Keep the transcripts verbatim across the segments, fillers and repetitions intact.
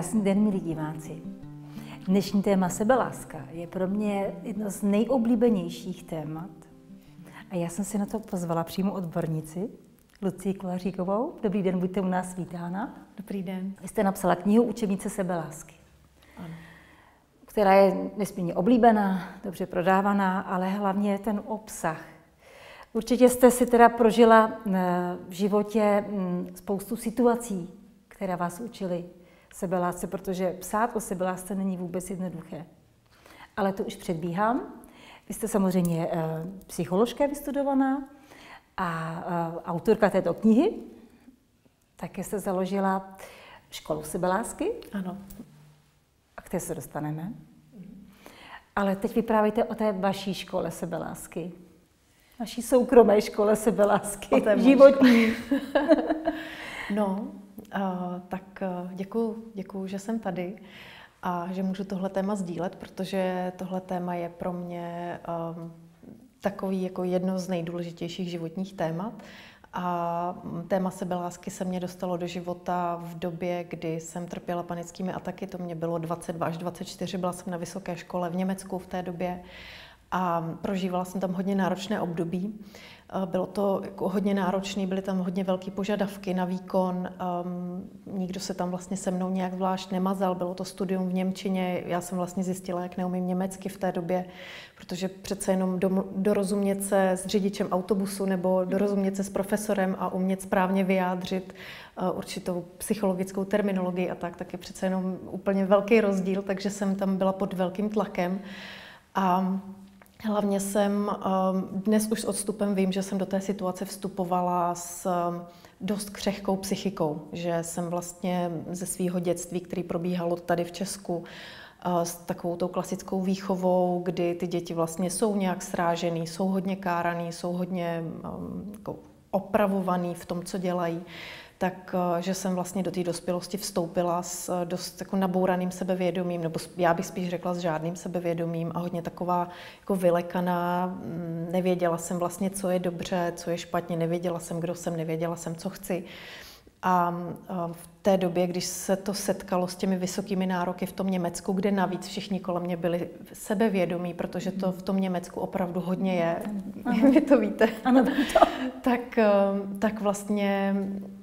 Krásný den, milí diváci. Dnešní téma sebeláska je pro mě jedno z nejoblíbenějších témat. A já jsem si na to pozvala přímo odbornici, Lucii Kolaříkovou. Dobrý den, buďte u nás vítána. Dobrý den. Vy jste napsala knihu Učebnice sebelásky, Ano. která je nesmírně oblíbená, dobře prodávaná, ale hlavně ten obsah. Určitě jste si teda prožila v životě spoustu situací, které vás učily sebelásce, protože psát o sebelásce není vůbec jednoduché. Ale to už předbíhám. Vy jste samozřejmě psycholožka vystudovaná a autorka této knihy. Také jste založila školu sebelásky. Ano. A k té se dostaneme. Ale teď vyprávějte o té vaší škole sebelásky. Vaší soukromé škole sebelásky. Životní. No, uh, tak uh, děkuju, děkuju, že jsem tady a že můžu tohle téma sdílet, protože tohle téma je pro mě um, takový jako jedno z nejdůležitějších životních témat. A téma sebelásky se mě dostalo do života v době, kdy jsem trpěla panickými ataky. To mě bylo dvacet dva až dvacet čtyři, byla jsem na vysoké škole v Německu v té době a prožívala jsem tam hodně náročné období. Bylo to jako hodně náročné, byly tam hodně velké požadavky na výkon, um, nikdo se tam vlastně se mnou nějak zvlášť nemazal, bylo to studium v němčině, já jsem vlastně zjistila, jak neumím německy v té době, protože přece jenom do, dorozumět se s řidičem autobusu nebo dorozumět se s profesorem a umět správně vyjádřit uh, určitou psychologickou terminologii a tak, tak je přece jenom úplně velký rozdíl, takže jsem tam byla pod velkým tlakem. A hlavně jsem, dnes už s odstupem vím, že jsem do té situace vstupovala s dost křehkou psychikou, že jsem vlastně ze svého dětství, který probíhalo tady v Česku, s takovou tou klasickou výchovou, kdy ty děti vlastně jsou nějak srážený, jsou hodně káraný, jsou hodně jako opravovaný v tom, co dělají, tak že jsem vlastně do té dospělosti vstoupila s dost jako nabouraným sebevědomím, nebo já bych spíš řekla s žádným sebevědomím a hodně taková jako vylekaná, nevěděla jsem vlastně, co je dobře, co je špatně, nevěděla jsem, kdo jsem, nevěděla jsem, co chci. A v té době, když se to setkalo s těmi vysokými nároky v tom Německu, kde navíc všichni kolem mě byli sebevědomí, protože to v tom Německu opravdu hodně je, vy to víte, ano, to. tak, tak vlastně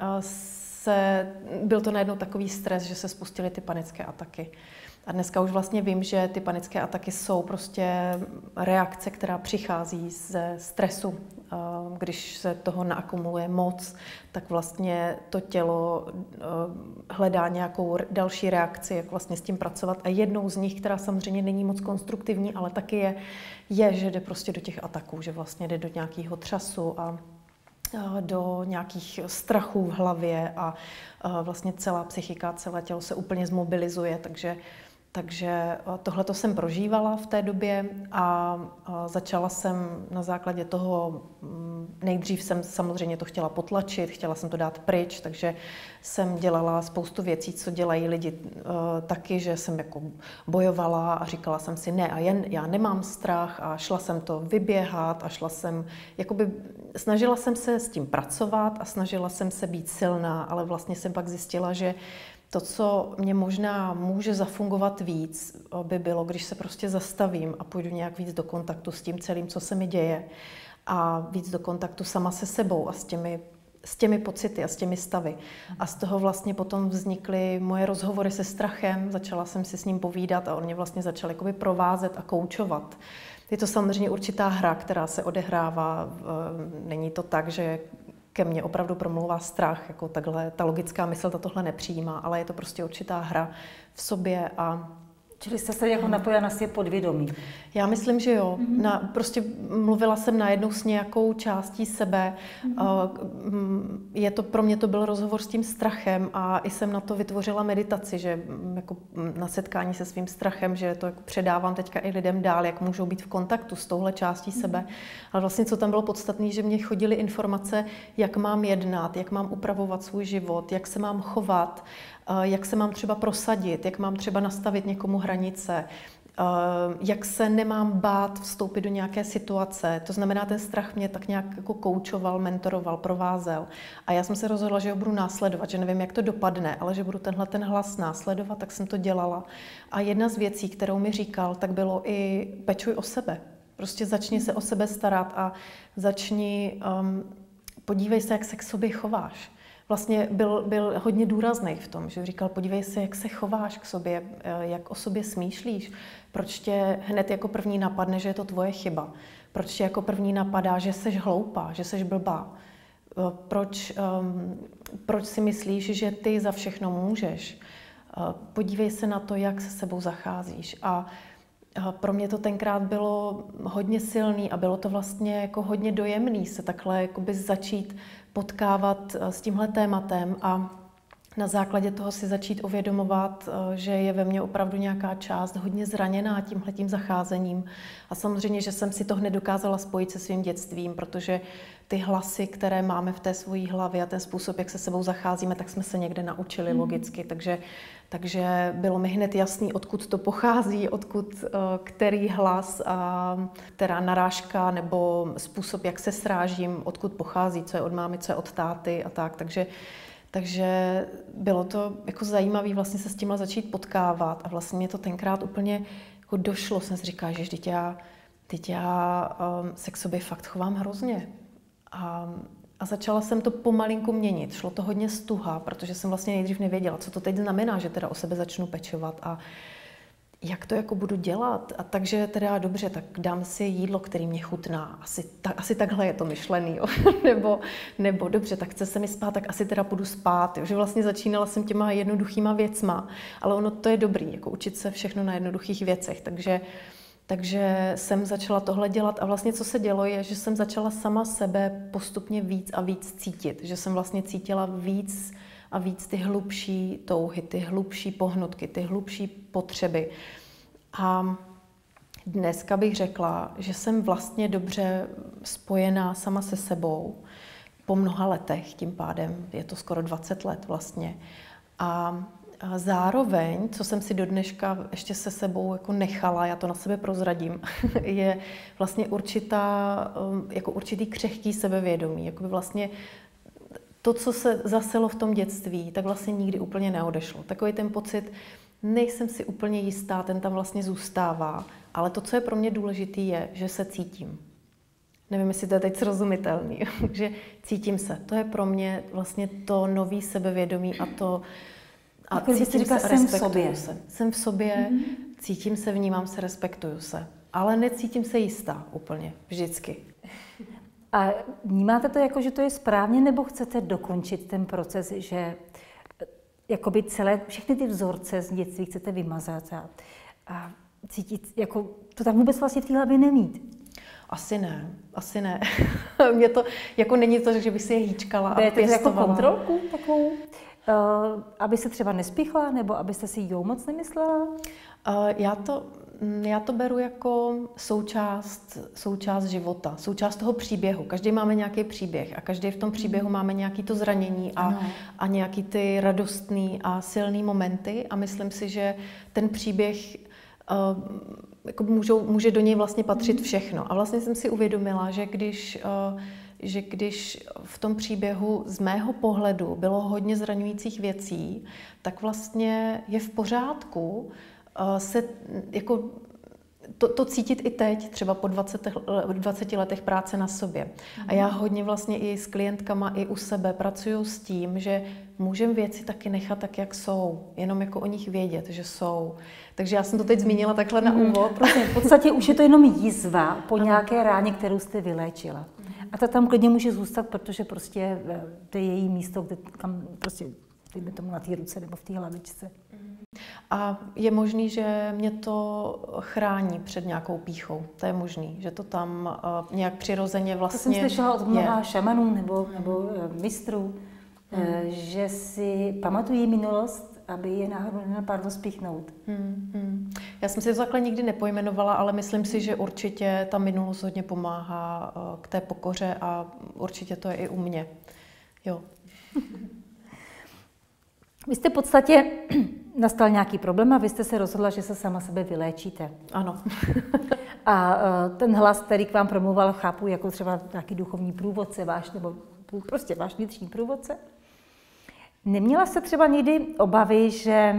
se, byl to najednou takový stres, že se spustily ty panické ataky. A dneska už vlastně vím, že ty panické ataky jsou prostě reakce, která přichází ze stresu. Když se toho naakumuluje moc, tak vlastně to tělo hledá nějakou další reakci, jak vlastně s tím pracovat. A jednou z nich, která samozřejmě není moc konstruktivní, ale taky je, je, že jde prostě do těch ataků, že vlastně jde do nějakého třasu a do nějakých strachů v hlavě a vlastně celá psychika, celé tělo se úplně zmobilizuje, takže Takže tohleto jsem prožívala v té době a začala jsem na základě toho, nejdřív jsem samozřejmě to chtěla potlačit, chtěla jsem to dát pryč, takže jsem dělala spoustu věcí, co dělají lidi taky, že jsem jako bojovala a říkala jsem si ne a jen já nemám strach a šla jsem to vyběhat a šla jsem, jakoby snažila jsem se s tím pracovat a snažila jsem se být silná, ale vlastně jsem pak zjistila, že to, co mě možná může zafungovat víc, by bylo, když se prostě zastavím a půjdu nějak víc do kontaktu s tím celým, co se mi děje a víc do kontaktu sama se sebou a s těmi, s těmi pocity a s těmi stavy. A z toho vlastně potom vznikly moje rozhovory se strachem, začala jsem si s ním povídat a on mě vlastně začal jakoby provázet a koučovat. Je to samozřejmě určitá hra, která se odehrává, není to tak, že ke mně opravdu promlouvá strach, jako takhle, ta logická mysl ta tohle nepřijímá, ale je to prostě určitá hra v sobě a čili jste se jako napojila na svět podvědomí? Já myslím, že jo. Mm-hmm. Na, prostě mluvila jsem najednou s nějakou částí sebe. Mm-hmm. Je to, pro mě to byl rozhovor s tím strachem a i jsem na to vytvořila meditaci, že jako na setkání se svým strachem, že to jako předávám teďka i lidem dál, jak můžou být v kontaktu s touhle částí mm-hmm. sebe. Ale vlastně co tam bylo podstatné, že mě chodily informace, jak mám jednat, jak mám upravovat svůj život, jak se mám chovat, jak se mám třeba prosadit, jak mám třeba nastavit někomu hranice, jak se nemám bát vstoupit do nějaké situace. To znamená, ten strach mě tak nějak jako koučoval, mentoroval, provázel. A já jsem se rozhodla, že ho budu následovat, že nevím, jak to dopadne, ale že budu tenhle ten hlas následovat, tak jsem to dělala. A jedna z věcí, kterou mi říkal, tak bylo i pečuj o sebe. Prostě začni se o sebe starat a začni, um, podívej se, jak se k sobě chováš. Vlastně byl, byl hodně důrazný v tom, že říkal, podívej se, jak se chováš k sobě, jak o sobě smýšlíš, proč tě hned jako první napadne, že je to tvoje chyba, proč tě jako první napadá, že jsi hloupá, že jsi blbá, proč, um, proč si myslíš, že ty za všechno můžeš. Podívej se na to, jak se sebou zacházíš. A pro mě to tenkrát bylo hodně silný a bylo to vlastně jako hodně dojemný se takhle jakoby začít potkávat s tímhle tématem a na základě toho si začít uvědomovat, že je ve mně opravdu nějaká část hodně zraněná tímhletím zacházením. A samozřejmě, že jsem si to hned dokázala spojit se svým dětstvím, protože ty hlasy, které máme v té svojí hlavě a ten způsob, jak se sebou zacházíme, tak jsme se někde naučili mm. logicky. Takže, takže bylo mi hned jasný, odkud to pochází, odkud který hlas, která narážka nebo způsob, jak se srážím, odkud pochází, co je od mámy, co je od táty a tak. Takže Takže bylo to jako zajímavé vlastně se s tímhle začít potkávat a vlastně mě to tenkrát úplně jako došlo. Jsem si říkala, že teď já, teď já um, se k sobě fakt chovám hrozně. A, a začala jsem to pomalinku měnit. Šlo to hodně stuha, protože jsem vlastně nejdřív nevěděla, co to teď znamená, že teda o sebe začnu pečovat a jak to jako budu dělat. A takže teda dobře, tak dám si jídlo, který mě chutná. Asi, ta, asi takhle je to myšlený. Jo. nebo, nebo dobře, tak chce se mi spát, tak asi teda půjdu spát. Jo. Že vlastně začínala jsem těma jednoduchýma věcma, ale ono to je dobrý, jako učit se všechno na jednoduchých věcech. Takže, takže jsem začala tohle dělat a vlastně co se dělo je, že jsem začala sama sebe postupně víc a víc cítit. Že jsem vlastně cítila víc a víc ty hlubší touhy, ty hlubší pohnutky, ty hlubší potřeby. A dneska bych řekla, že jsem vlastně dobře spojená sama se sebou po mnoha letech, tím pádem je to skoro dvacet let vlastně. A zároveň, co jsem si do dneška ještě se sebou jako nechala, já to na sebe prozradím, je vlastně určitá, jako určitý křehký sebevědomí, jakoby vlastně to, co se zaselo v tom dětství, tak vlastně nikdy úplně neodešlo. Takový ten pocit, nejsem si úplně jistá, ten tam vlastně zůstává, ale to, co je pro mě důležitý, je, že se cítím. Nevím, jestli to je teď srozumitelný, že cítím se. To je pro mě vlastně to nový sebevědomí a to a jako cítím říká, se a jsem respektuju v sobě. se. Jsem v sobě, mm-hmm. cítím se, vnímám se, respektuju se. Ale necítím se jistá úplně, vždycky. A vnímáte to jako, že to je správně, nebo chcete dokončit ten proces, že jakoby celé, všechny ty vzorce z dětství chcete vymazat a, a cítit, jako to tam vůbec vlastně v té hlavě nemít? Asi ne, asi ne. Mě to, jako není to, že by si je hýčkala a pěstovala. Jako kontrolku takovou, uh, aby se třeba nespichla, nebo abyste si jí moc nemyslela? Uh, já to... Já to beru jako součást, součást života, součást toho příběhu. Každý máme nějaký příběh a každý v tom příběhu máme nějaký to zranění a, a nějaký ty radostný a silný momenty a myslím si, že ten příběh uh, jako můžou, může do něj vlastně patřit všechno. A vlastně jsem si uvědomila, že když, uh, že když v tom příběhu z mého pohledu bylo hodně zraňujících věcí, tak vlastně je v pořádku se jako to, to cítit i teď, třeba po dvaceti letech práce na sobě. A já hodně vlastně i s klientkama, i u sebe pracuju s tím, že můžeme věci taky nechat tak, jak jsou, jenom jako o nich vědět, že jsou. Takže já jsem to teď zmínila takhle na úvod. Prostě v podstatě už je to jenom jizva po nějaké ráně, kterou jste vyléčila. A ta tam klidně může zůstat, protože prostě to je její místo, kde kam prostě, dejme tomu na té ruce nebo v té hlavičce. A je možný, že mě to chrání před nějakou pýchou. To je možný, že to tam uh, nějak přirozeně vlastně To jsem slyšela od mnoha je. šamanů nebo, nebo uh, mistrů, hmm. uh, že si pamatují minulost, aby je náhodou nenapadlo spíchnout. Hmm, hmm. Já jsem si to takhle nikdy nepojmenovala, ale myslím si, že určitě ta minulost hodně pomáhá uh, k té pokoře a určitě to je i u mě. Jo. Vy jste v podstatě nastal nějaký problém a vy jste se rozhodla, že se sama sebe vyléčíte. Ano. A ten hlas, který k vám promluval, chápu jako třeba nějaký duchovní průvodce váš, nebo prostě váš vnitřní průvodce. Neměla jste třeba někdy obavy, že,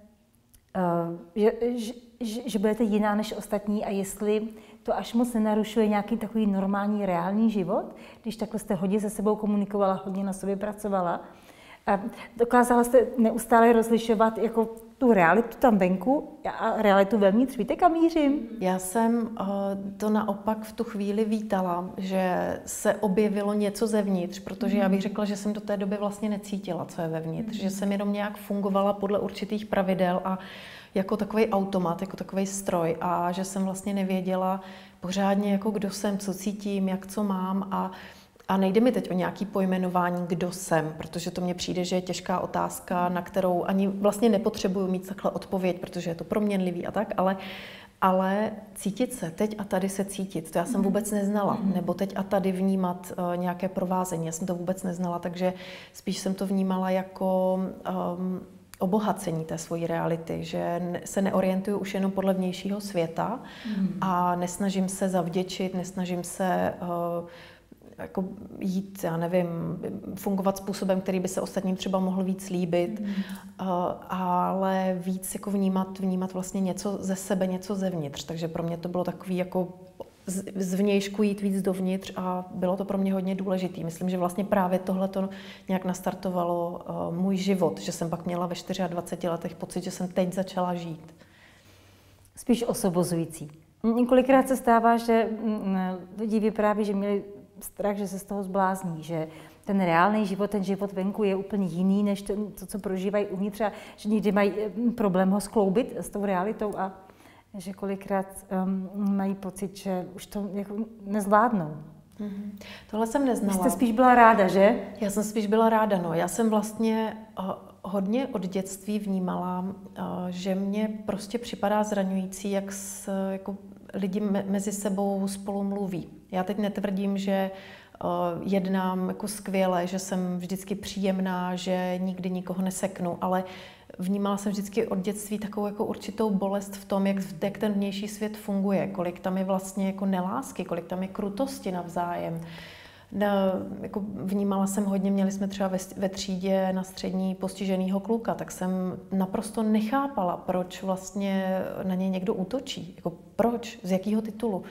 že, že, že budete jiná než ostatní a jestli to až moc nenarušuje nějaký takový normální, reálný život, když takhle jste hodně se sebou komunikovala, hodně na sobě pracovala? A dokázala jste neustále rozlišovat jako tu realitu tam venku a realitu vevnitř. Víte, kam mířím? Já jsem to naopak v tu chvíli vítala, že se objevilo něco zevnitř, protože já bych řekla, že jsem do té doby vlastně necítila, co je vevnitř, že jsem jenom nějak fungovala podle určitých pravidel a jako takový automat, jako takový stroj a že jsem vlastně nevěděla pořádně, jako kdo jsem, co cítím, jak co mám a A nejde mi teď o nějaké pojmenování, kdo jsem, protože to mně přijde, že je těžká otázka, na kterou ani vlastně nepotřebuju mít takhle odpověď, protože je to proměnlivý a tak, ale, ale cítit se, teď a tady se cítit, to já jsem vůbec neznala, nebo teď a tady vnímat uh, nějaké provázení, já jsem to vůbec neznala, takže spíš jsem to vnímala jako um, obohacení té svojí reality, že se neorientuju už jenom podle vnějšího světa a nesnažím se zavděčit, nesnažím se uh, jako jít, já nevím, fungovat způsobem, který by se ostatním třeba mohl víc líbit, mm. uh, ale víc jako vnímat, vnímat vlastně něco ze sebe, něco zevnitř. Takže pro mě to bylo takový jako z, z vnějšku jít víc dovnitř a bylo to pro mě hodně důležitý. Myslím, že vlastně právě tohle to nějak nastartovalo uh, můj život, že jsem pak měla ve dvaceti čtyřech letech pocit, že jsem teď začala žít. Spíš osobozující. Několikrát se stává, že lidi vypráví, že měli strach, že se z toho zblázní, že ten reálný život, ten život venku je úplně jiný, než to, to co prožívají uvnitř a že někdy mají problém ho skloubit s tou realitou a že kolikrát um, mají pocit, že už to jako nezvládnou. Mm-hmm. Tohle jsem neznala. Vy jste spíš byla ráda, že? Já jsem spíš byla ráda, no. Já jsem vlastně uh, hodně od dětství vnímala, uh, že mě prostě připadá zraňující, jak s, jako lidi me- mezi sebou spolu mluví. Já teď netvrdím, že uh, jednám jako skvěle, že jsem vždycky příjemná, že nikdy nikoho neseknu, ale vnímala jsem vždycky od dětství takovou jako určitou bolest v tom, jak, jak ten vnější svět funguje, kolik tam je vlastně jako nelásky, kolik tam je krutosti navzájem. No, jako vnímala jsem hodně, měli jsme třeba ve, ve třídě na střední postiženýho kluka, tak jsem naprosto nechápala, proč vlastně na něj někdo útočí. Jako proč, z jakého titulu.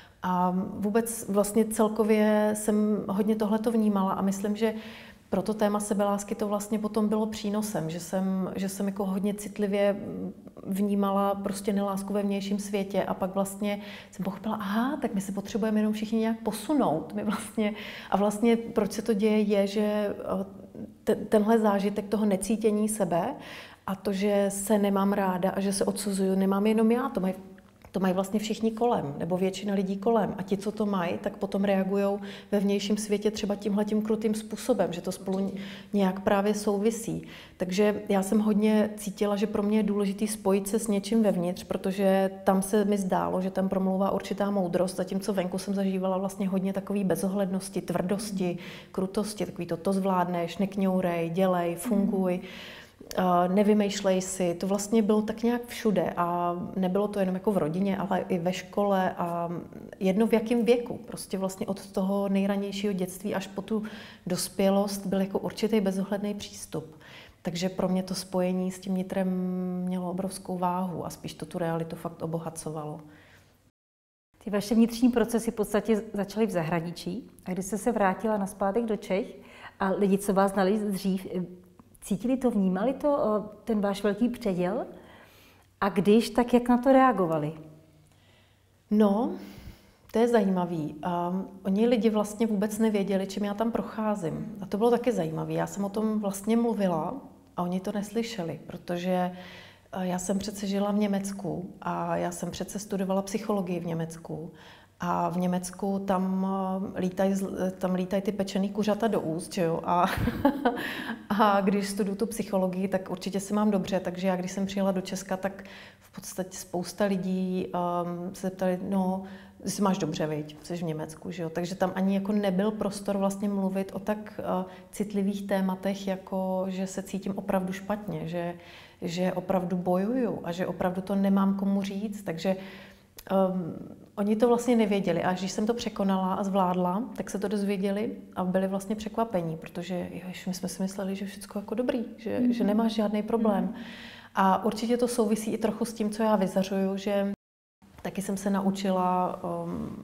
A vůbec vlastně celkově jsem hodně tohleto vnímala a myslím, že pro to téma sebelásky to vlastně potom bylo přínosem, že jsem, že jsem jako hodně citlivě vnímala prostě nelásku ve vnějším světě a pak vlastně jsem pochopila, aha, tak my se potřebujeme jenom všichni nějak posunout. My vlastně, a vlastně proč se to děje je, že te, tenhle zážitek toho necítění sebe a to, že se nemám ráda a že se odsuzuju, nemám jenom já, to mají To mají vlastně všichni kolem, nebo většina lidí kolem. A ti, co to mají, tak potom reagují ve vnějším světě třeba tímhletím krutým způsobem, že to spolu nějak právě souvisí. Takže já jsem hodně cítila, že pro mě je důležité spojit se s něčím vevnitř, protože tam se mi zdálo, že tam promlouvá určitá moudrost, zatímco venku jsem zažívala vlastně hodně takové bezohlednosti, tvrdosti, krutosti, takový to, to zvládneš, nekňourej, dělej, funguj. Uh, nevymýšlej si, to vlastně bylo tak nějak všude a nebylo to jenom jako v rodině, ale i ve škole a jedno v jakém věku. Prostě vlastně od toho nejranějšího dětství až po tu dospělost byl jako určitý bezohledný přístup. Takže pro mě to spojení s tím nitrem mělo obrovskou váhu a spíš to tu realitu fakt obohacovalo. Ty vaše vnitřní procesy v podstatě začaly v zahraničí a když jste se vrátila nazpátek do Čech a lidi, co vás znali dřív, cítili to, vnímali to, ten váš velký předěl? A když, tak jak na to reagovali? No, to je zajímavý. Um, oni lidi vlastně vůbec nevěděli, čím já tam procházím. A to bylo taky zajímavé. Já jsem o tom vlastně mluvila a oni to neslyšeli, protože já jsem přece žila v Německu a já jsem přece studovala psychologii v Německu. A v Německu tam lítají tam lítaj ty pečený kuřata do úst, že jo? A, a když studuju tu psychologii, tak určitě se mám dobře, takže já když jsem přijela do Česka, tak v podstatě spousta lidí um, se ptali, no, jsi máš dobře, viď, jsi v Německu, že jo? Takže tam ani jako nebyl prostor vlastně mluvit o tak uh, citlivých tématech, jako že se cítím opravdu špatně, že že opravdu bojuju a že opravdu to nemám komu říct. Takže um, oni to vlastně nevěděli. A když jsem to překonala a zvládla, tak se to dozvěděli a byli vlastně překvapení, protože jež, my jsme si mysleli, že je všechno jako dobrý, že, mm. že nemáš žádný problém. Mm. A určitě to souvisí i trochu s tím, co já vyzařuju, že taky jsem se naučila um,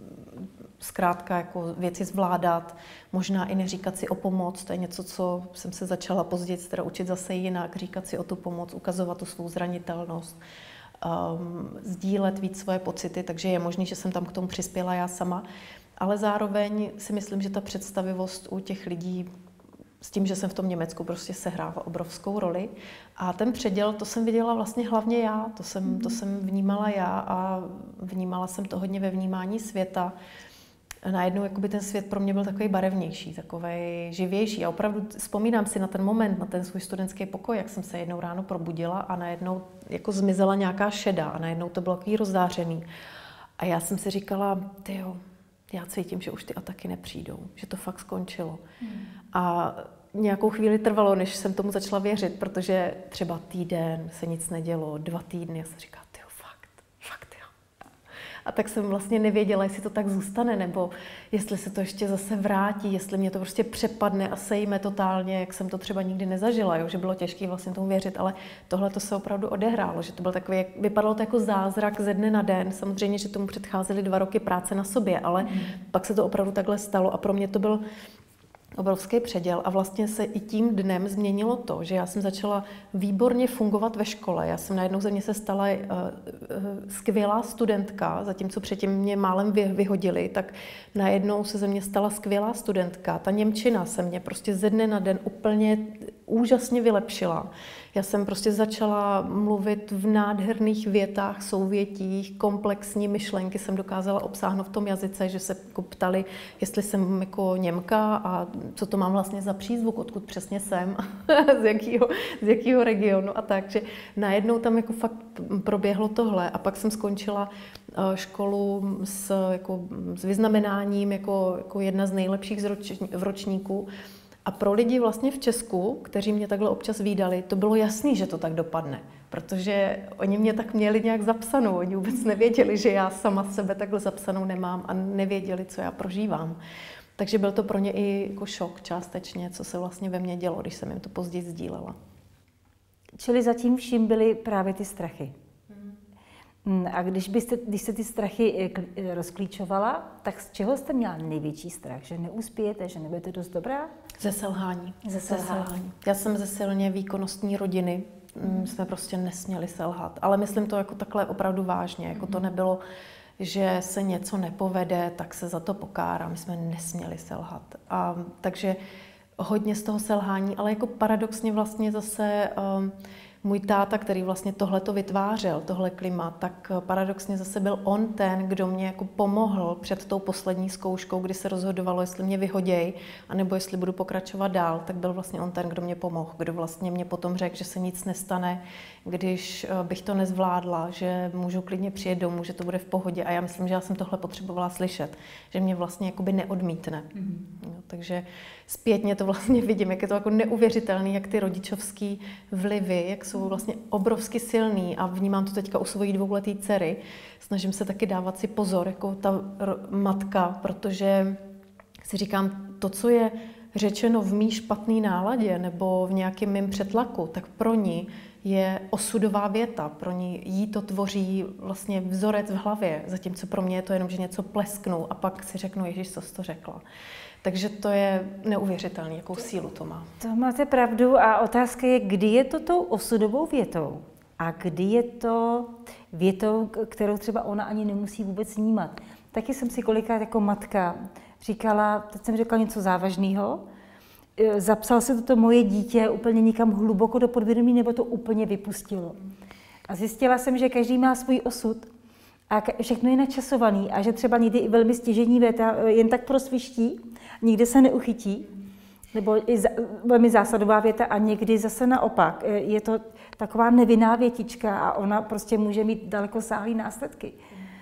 zkrátka jako věci zvládat, možná i neříkat si o pomoc, to je něco, co jsem se začala později teda učit zase jinak, říkat si o tu pomoc, ukazovat tu svou zranitelnost, um, sdílet víc svoje pocity, takže je možný, že jsem tam k tomu přispěla já sama, ale zároveň si myslím, že ta představivost u těch lidí s tím, že jsem v tom Německu prostě sehrávala obrovskou roli. A ten předěl, to jsem viděla vlastně hlavně já, to jsem, to jsem vnímala já a vnímala jsem to hodně ve vnímání světa. Najednou jakoby ten svět pro mě byl takový barevnější, takový živější. A opravdu vzpomínám si na ten moment, na ten svůj studentský pokoj, jak jsem se jednou ráno probudila a najednou jako zmizela nějaká šeda a najednou to bylo takový rozzářený. A já jsem si říkala, tyjo, já cítím, že už ty ataky nepřijdou, že to fakt skončilo. Hmm. A nějakou chvíli trvalo, než jsem tomu začala věřit, protože třeba týden se nic nedělo, dva týdny, já jsem říkala, tyjo, fakt, fakt jo. A tak jsem vlastně nevěděla, jestli to tak zůstane, nebo jestli se to ještě zase vrátí, jestli mě to prostě přepadne a sejme totálně, jak jsem to třeba nikdy nezažila, jo, že bylo těžké vlastně tomu věřit, ale tohle to se opravdu odehrálo, že to byl takový, vypadalo to jako zázrak ze dne na den, samozřejmě, že tomu předcházely dva roky práce na sobě, ale mm. pak se to opravdu takhle stalo a pro mě to byl obrovský předěl a vlastně se i tím dnem změnilo to, že já jsem začala výborně fungovat ve škole. Já jsem najednou ze mě se stala uh, uh, skvělá studentka, zatímco předtím mě málem vy, vyhodili, tak najednou se ze mě stala skvělá studentka. Ta němčina se mě prostě ze dne na den úplně úžasně vylepšila. Já jsem prostě začala mluvit v nádherných větách, souvětích, komplexní myšlenky jsem dokázala obsáhnout v tom jazyce, že se jako ptali, jestli jsem jako Němka a co to mám vlastně za přízvuk, odkud přesně jsem, z jakého, z jakého regionu a tak. Že najednou tam jako fakt proběhlo tohle a pak jsem skončila školu s, jako, s vyznamenáním jako, jako jedna z nejlepších v ročníku. A pro lidi vlastně v Česku, kteří mě takhle občas vídali, to bylo jasný, že to tak dopadne. Protože oni mě tak měli nějak zapsanou. Oni vůbec nevěděli, že já sama sebe takhle zapsanou nemám a nevěděli, co já prožívám. Takže byl to pro ně i jako šok částečně, co se vlastně ve mně dělo, když jsem jim to později sdílela. Čili zatím vším byly právě ty strachy. Hmm. A když byste, když jste ty strachy rozklíčovala, tak z čeho jste měla největší strach? Že neuspějete, že nebudete dost dobrá? Ze selhání. Ze selhání. selhání. Já jsem ze silně výkonnostní rodiny. Hmm. Jsme prostě nesměli selhat. Ale myslím to jako takhle opravdu vážně. Jako to nebylo, že se něco nepovede, tak se za to pokára. My jsme nesměli selhat. A, takže hodně z toho selhání, ale jako paradoxně vlastně zase um, můj táta, který vlastně tohleto vytvářel, tohle klima, tak paradoxně zase byl on ten, kdo mě jako pomohl před tou poslední zkouškou, kdy se rozhodovalo, jestli mě vyhoděj, anebo jestli budu pokračovat dál, tak byl vlastně on ten, kdo mě pomohl, kdo vlastně mě potom řekl, že se nic nestane, když bych to nezvládla, že můžu klidně přijet domů, že to bude v pohodě. A já myslím, že já jsem tohle potřebovala slyšet, že mě vlastně jakoby neodmítne. Mm-hmm. No, takže zpětně to vlastně vidím, jak je to jako neuvěřitelný, jak ty rodičovský vlivy, jak jsou vlastně obrovsky silný a vnímám to teďka u svojí dvouletý dcery. Snažím se taky dávat si pozor, jako ta matka, protože si říkám, to, co je řečeno v mý špatný náladě nebo v nějakém mým přetlaku, tak pro ní je osudová věta, pro ní jí to tvoří vlastně vzorec v hlavě, zatímco pro mě je to jenom, že něco plesknu a pak si řeknu, Ježíš, co jsi to řekla. Takže to je neuvěřitelné, jakou sílu to má. To máte pravdu a otázka je, kdy je to tou osudovou větou a kdy je to větou, kterou třeba ona ani nemusí vůbec vnímat. Taky jsem si kolikrát jako matka říkala, teď jsem řekla něco závažného, zapsal se toto moje dítě úplně někam hluboko do podvědomí, nebo to úplně vypustilo. A zjistila jsem, že každý má svůj osud a všechno je načasovaný a že třeba někdy i velmi stěžení věta jen tak prosviští, nikde se neuchytí, nebo i za, velmi zásadová věta a někdy zase naopak. Je to taková nevinná větička a ona prostě může mít dalekosáhlý následky.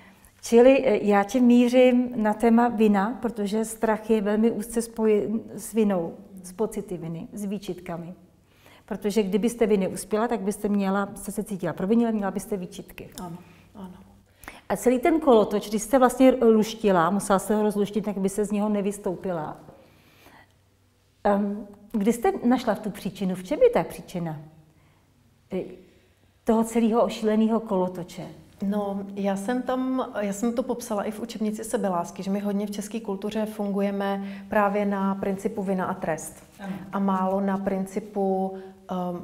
Čili já tě mířím na téma vina, protože strach je velmi úzce spojen s vinou, s pocity viny, s výčitkami. Protože kdybyste vy neuspěla, tak byste měla, jste se cítila provinila, měla byste výčitky. Ano, ano. A celý ten kolotoč, když jste vlastně luštila, musela jste ho rozluštit, tak by se z něho nevystoupila. Um, kdy jste našla tu příčinu? V čem je ta příčina toho celého ošíleného kolotoče? No, já jsem tam, já jsem to popsala i v učebnici sebelásky, že my hodně v české kultuře fungujeme právě na principu vina a trest. Ano. A málo na principu um,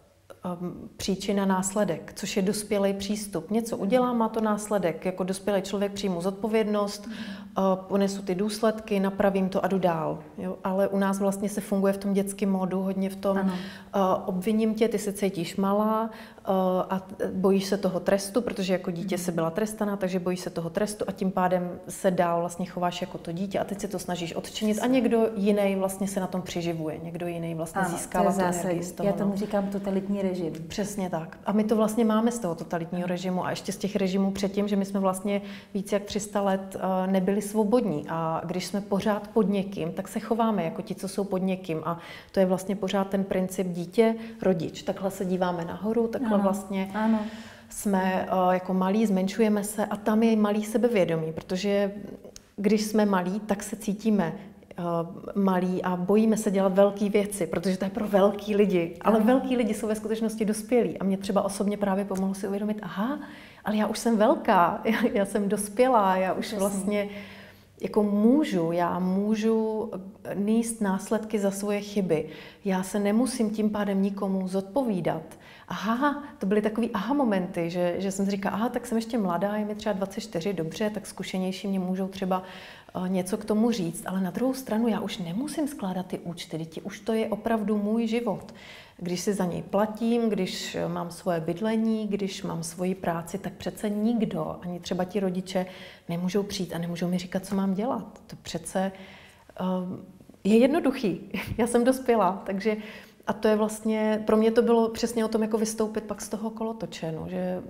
um, příčina následek, což je dospělý přístup. Něco udělám, má to následek. Jako dospělý člověk přijmu zodpovědnost, uh, ponesu ty důsledky, napravím to a jdu dál. Jo? Ale u nás vlastně se funguje v tom dětském módu, hodně v tom uh, obviním tě, ty se cítíš malá, a bojíš se toho trestu, protože jako dítě se byla trestaná, takže bojíš se toho trestu a tím pádem se dál vlastně chováš jako to dítě a teď si to snažíš odčinit a někdo jiný vlastně se na tom přiživuje, někdo jiný vlastně ano, získává tu energii z toho. Já tomu říkám totalitní režim. Přesně tak. A my to vlastně máme z toho totalitního režimu a ještě z těch režimů předtím, že my jsme vlastně více jak tři sta let nebyli svobodní a když jsme pořád pod někým, tak se chováme jako ti, co jsou pod někým a to je vlastně pořád ten princip dítě, rodič. Takhle se díváme nahoru, takhle ano, vlastně ano. jsme uh, jako malí, zmenšujeme se a tam je malý sebevědomí, protože když jsme malí, tak se cítíme uh, malí a bojíme se dělat velké věci, protože to je pro velký lidi. Ale ano. velký lidi jsou ve skutečnosti dospělí a mě třeba osobně právě pomohlo si uvědomit, aha, ale já už jsem velká, já, já jsem dospělá, já už Přesný. vlastně jako můžu, já můžu nést následky za svoje chyby. Já se nemusím tím pádem nikomu zodpovídat. Aha, to byly takový aha momenty, že, že jsem si říkala, aha, tak jsem ještě mladá, je mi třeba dvacet čtyři, dobře, tak zkušenější mě můžou třeba uh, něco k tomu říct, ale na druhou stranu já už nemusím skládat ty účty, děti, už to je opravdu můj život. Když si za něj platím, když mám svoje bydlení, když mám svoji práci, tak přece nikdo, ani třeba ti rodiče, nemůžou přijít a nemůžou mi říkat, co mám dělat. To přece uh, je jednoduchý. Já jsem dospělá, takže a to je vlastně, pro mě to bylo přesně o tom, jako vystoupit pak z toho kolotoče, no, že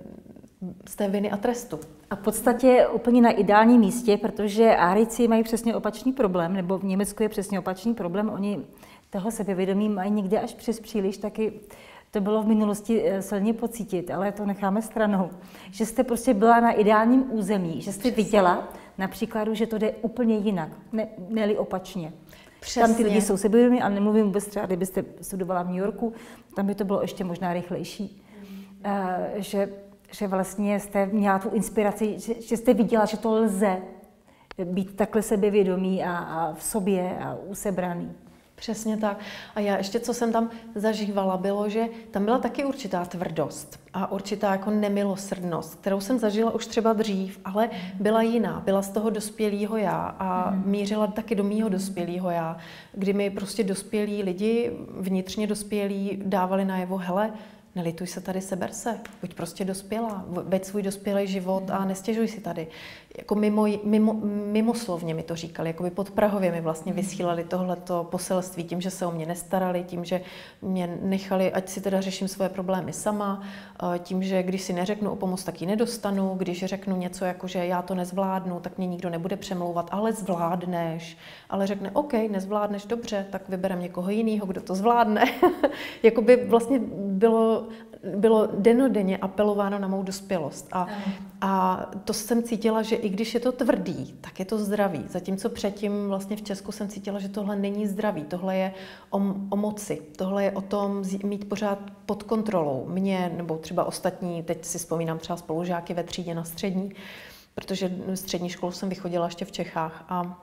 z té viny a trestu. A v podstatě úplně na ideálním místě, protože Árijci mají přesně opačný problém, nebo v Německu je přesně opačný problém, oni toho sebevědomí mají někde až přes příliš, taky to bylo v minulosti silně pocítit, ale to necháme stranou. Že jste prostě byla na ideálním území, že jste viděla na příkladu, že to jde úplně jinak, ne, ne-li opačně. Přesně. Tam ty lidi jsou sebevědomí, ale nemluvím vůbec třeba, kdybyste studovala v New Yorku, tam by to bylo ještě možná rychlejší. Mm. Uh, že, že vlastně jste měla tu inspiraci, že, že jste viděla, že to lze být takhle sebevědomí a, a v sobě a usebraný. Přesně tak. A já ještě, co jsem tam zažívala, bylo, že tam byla taky určitá tvrdost a určitá jako nemilosrdnost, kterou jsem zažila už třeba dřív, ale byla jiná. Byla z toho dospělého já a mířila taky do mýho dospělého já, kdy mi prostě dospělí lidi, vnitřně dospělí, dávali najevo, hele, nelituj se tady, seber se, buď prostě dospělá, veď svůj dospělý život a nestěžuj si tady. Jako mimo, mimo, mimoslovně mi to říkali, jako by podprahově mi vlastně vysílali tohleto poselství tím, že se o mě nestarali, tím, že mě nechali, ať si teda řeším svoje problémy sama, tím, že když si neřeknu o pomoc, tak ji nedostanu, když řeknu něco jako, že já to nezvládnu, tak mě nikdo nebude přemlouvat, ale zvládneš. Ale řekne, OK, nezvládneš, dobře, tak vybereme někoho jiného, kdo to zvládne. Jakoby vlastně bylo bylo dennodenně apelováno na mou dospělost. A, a to jsem cítila, že i když je to tvrdý, tak je to zdravý. Zatímco předtím vlastně v Česku jsem cítila, že tohle není zdravý. Tohle je o, o moci. Tohle je o tom mít pořád pod kontrolou. Mě nebo třeba ostatní, teď si vzpomínám třeba spolužáky ve třídě na střední, protože střední školu jsem vychodila ještě v Čechách a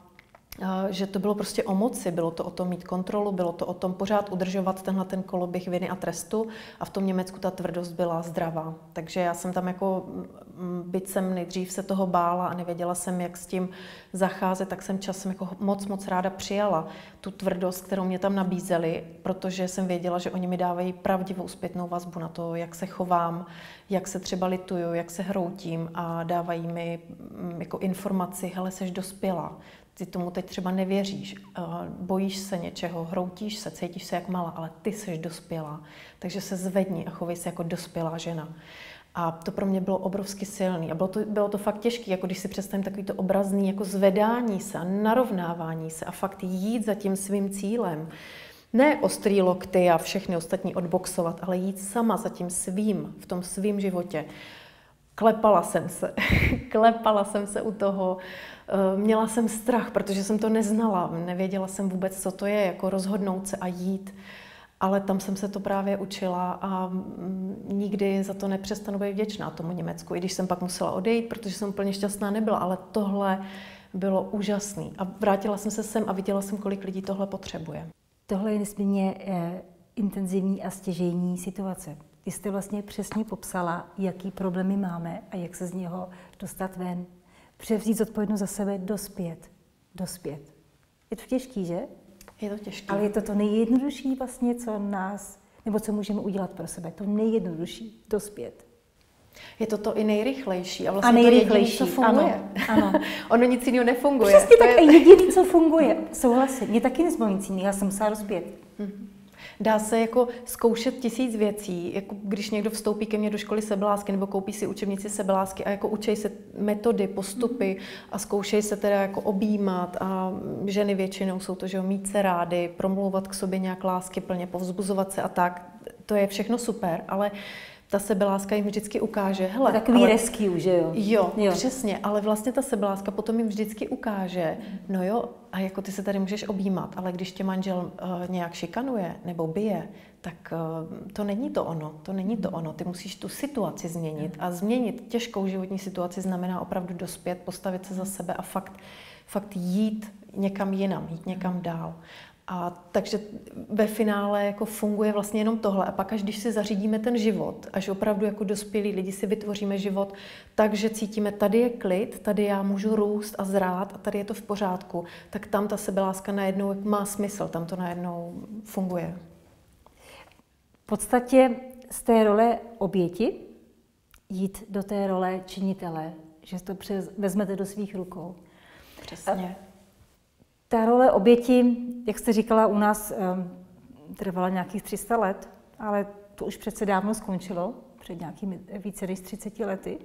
že to bylo prostě o moci, bylo to o tom mít kontrolu, bylo to o tom pořád udržovat tenhle ten koloběh viny a trestu a v tom Německu ta tvrdost byla zdravá. Takže já jsem tam jako, byť jsem nejdřív se toho bála a nevěděla jsem, jak s tím zacházet, tak jsem časem jako moc, moc ráda přijala tu tvrdost, kterou mě tam nabízeli, protože jsem věděla, že oni mi dávají pravdivou zpětnou vazbu na to, jak se chovám, jak se třeba lituju, jak se hroutím a dávají mi jako informaci, hele, seš dospělá. Ty tomu teď třeba nevěříš, bojíš se něčeho, hroutíš se, cítíš se jak malá, ale ty jsi dospělá, takže se zvedni a chovej se jako dospělá žena. A to pro mě bylo obrovsky silný a bylo to, bylo to fakt těžké, jako když si představím takový to obrazný jako zvedání se a narovnávání se a fakt jít za tím svým cílem. ne ostrý lokty a všechny ostatní odboxovat, ale jít sama za tím svým, v tom svým životě. Klepala jsem se, klepala jsem se u toho, měla jsem strach, protože jsem to neznala, nevěděla jsem vůbec, co to je, jako rozhodnout se a jít. Ale tam jsem se to právě učila a nikdy za to nepřestanu být vděčná tomu Německu, i když jsem pak musela odejít, protože jsem úplně šťastná nebyla, ale tohle bylo úžasný. A vrátila jsem se sem a viděla jsem, kolik lidí tohle potřebuje. Tohle je nesmírně eh, intenzivní a stěžejní situace. Vy jste vlastně přesně popsala, jaký problémy máme a jak se z něho dostat ven. Převzít zodpovědnost za sebe, dospět. Dospět. Je to těžký, že? Je to těžké. Ale je to to nejjednodušší vlastně, co nás, nebo co můžeme udělat pro sebe. To nejjednodušší, dospět. Je to to i nejrychlejší a vlastně a nejrychlejší, to jediný, co funguje. Ano, ano. Ono nic jiného nefunguje. Přesně to tak je... a jediný, co funguje. Souhlasím. Mě taky nezbylo nic jiného, já jsem musela dospět. Hmm. Dá se jako zkoušet tisíc věcí, jako když někdo vstoupí ke mně do školy sebelásky nebo koupí si učebnici sebelásky a jako učej se metody, postupy a zkoušej se teda jako objímat a ženy většinou jsou to, že mít se rády, promlouvat k sobě nějak láskyplně, povzbuzovat se a tak. To je všechno super, ale ta sebeláska jim vždycky ukáže, hele, takový ale... rescue, že jo? jo? Jo, přesně, ale vlastně ta sebeláska potom jim vždycky ukáže, no jo, a jako ty se tady můžeš objímat, ale když tě manžel uh, nějak šikanuje nebo bije, tak uh, to není to ono, to není to ono. Ty musíš tu situaci změnit a změnit těžkou životní situaci znamená opravdu dospět, postavit se za sebe a fakt, fakt jít někam jinam, jít někam dál. A takže ve finále jako funguje vlastně jenom tohle. A pak, až když si zařídíme ten život, až opravdu jako dospělí lidi si vytvoříme život, takže cítíme, tady je klid, tady já můžu růst a zrát a tady je to v pořádku, tak tam ta sebeláska najednou má smysl, tam to najednou funguje. V podstatě z té role oběti jít do té role činitele, že to přes, vezmete do svých rukou. Přesně. A ta role oběti, jak jste říkala, u nás um, trvala nějakých tři sta let, ale to už přece dávno skončilo, před nějakými více než třiceti lety.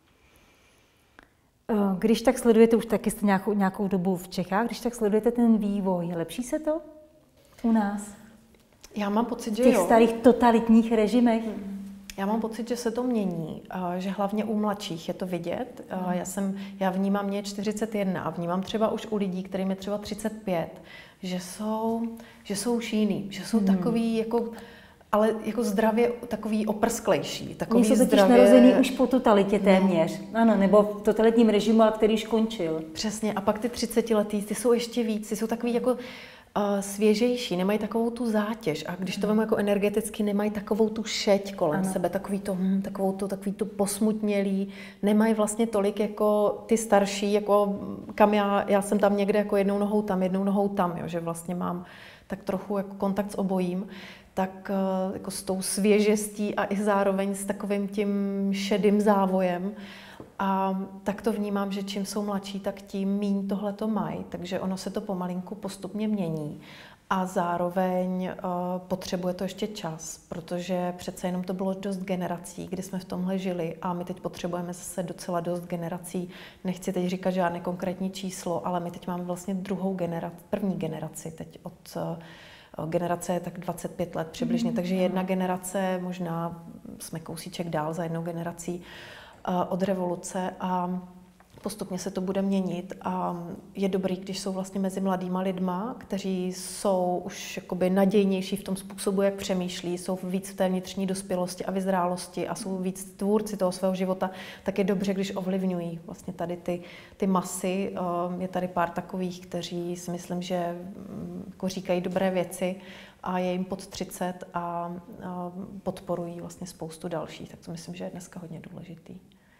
Když tak sledujete, už taky jste nějakou, nějakou dobu v Čechách, když tak sledujete ten vývoj, lepší se to u nás? Já mám pocit, že v těch jo. starých totalitních režimech? Já mám pocit, že se to mění, že hlavně u mladších je to vidět. Já, jsem, já vnímám, mě je čtyřicet jedna a vnímám třeba už u lidí, kterým je třeba třicet pět, že jsou, že jsou už jiný, že jsou hmm. takový jako, ale jako zdravě takový oprsklejší. Takový jsou totiž zdravě... narozený už po totalitě téměř, no. Ano, nebo v totalitním režimu, ale který skončil. Přesně, a pak ty třicetiletí, ty jsou ještě víc, ty jsou takový jako Uh, svěžejší, nemají takovou tu zátěž a když to vemu jako energeticky, nemají takovou tu šeť kolem ano. sebe, takový to, hm, takovou to, takový to posmutnělý, nemají vlastně tolik jako ty starší, jako kam já, já jsem tam někde jako jednou nohou tam, jednou nohou tam, jo, že vlastně mám tak trochu jako kontakt s obojím, tak uh, jako s tou svěžestí a i zároveň s takovým tím šedým závojem. A tak to vnímám, že čím jsou mladší, tak tím míň tohle to mají, takže ono se to pomalinku postupně mění. A zároveň uh, potřebuje to ještě čas, protože přece jenom to bylo dost generací, kdy jsme v tomhle žili a my teď potřebujeme zase docela dost generací. Nechci teď říkat žádné konkrétní číslo, ale my teď máme vlastně druhou generaci, první generaci teď od uh, generace je tak dvacet pět let přibližně, mm. takže jedna generace, možná jsme kousíček dál za jednou generací, od revoluce a postupně se to bude měnit a je dobrý, když jsou vlastně mezi mladýma lidma, kteří jsou už jakoby nadějnější v tom způsobu, jak přemýšlí, jsou víc v té vnitřní dospělosti a vyzrálosti a jsou víc tvůrci toho svého života, tak je dobře, když ovlivňují vlastně tady ty, ty masy. Je tady pár takových, kteří si myslím, že jako říkají dobré věci a je jim pod třicet a podporují vlastně spoustu dalších. Tak to myslím, že je dneska hodně důležitý.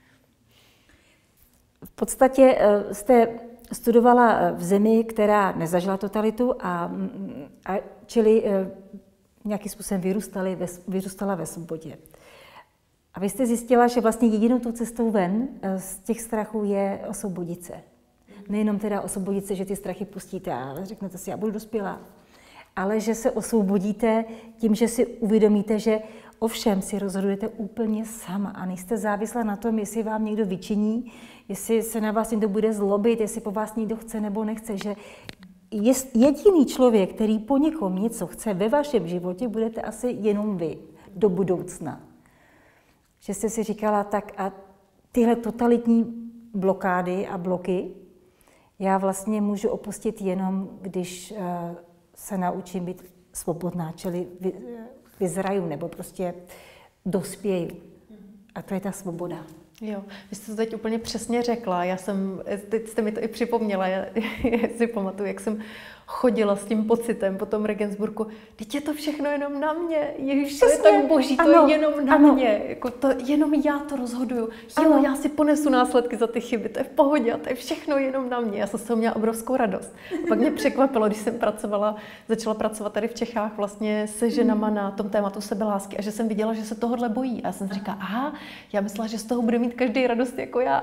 V podstatě jste studovala v zemi, která nezažila totalitu a, a čili nějakým způsobem vyrůstali ve, vyrůstala ve svobodě. A vy jste zjistila, že vlastně jedinou tou cestou ven z těch strachů je osvobodit se. Nejenom teda osvobodit se, že ty strachy pustíte a řeknete si, já budu dospělá, ale že se osvobodíte tím, že si uvědomíte, že ovšem si rozhodujete úplně sama a nejste závislá na tom, jestli vám někdo vyčiní, jestli se na vás někdo bude zlobit, jestli po vás někdo chce nebo nechce, že jediný člověk, který po někom něco chce ve vašem životě, budete asi jenom vy do budoucna. Že jste si říkala, tak a tyhle totalitní blokády a bloky já vlastně můžu opustit jenom, když se naučím být svobodná, čili vyzraju nebo prostě dospěju. A to je ta svoboda. Jo, vy jste to teď úplně přesně řekla. Já jsem, teď jste mi to i připomněla, já, já si pamatuju, jak jsem chodila s tím pocitem po tom Regensburgu. Teď je to všechno jenom na mě. Ježiš, to je tak boží, to ano, je jenom na ano. mě. Jako to, jenom já to rozhoduju. Jo, ano. Já si ponesu následky za ty chyby, to je v pohodě, to je všechno jenom na mě. Já jsem z toho měla obrovskou radost. Pak mě překvapilo, když jsem pracovala, začala pracovat tady v Čechách vlastně se ženama na tom tématu sebelásky a že jsem viděla, že se tohohle bojí. A já jsem si říkala, aha, já myslela, že z toho bude mít každý radost jako já.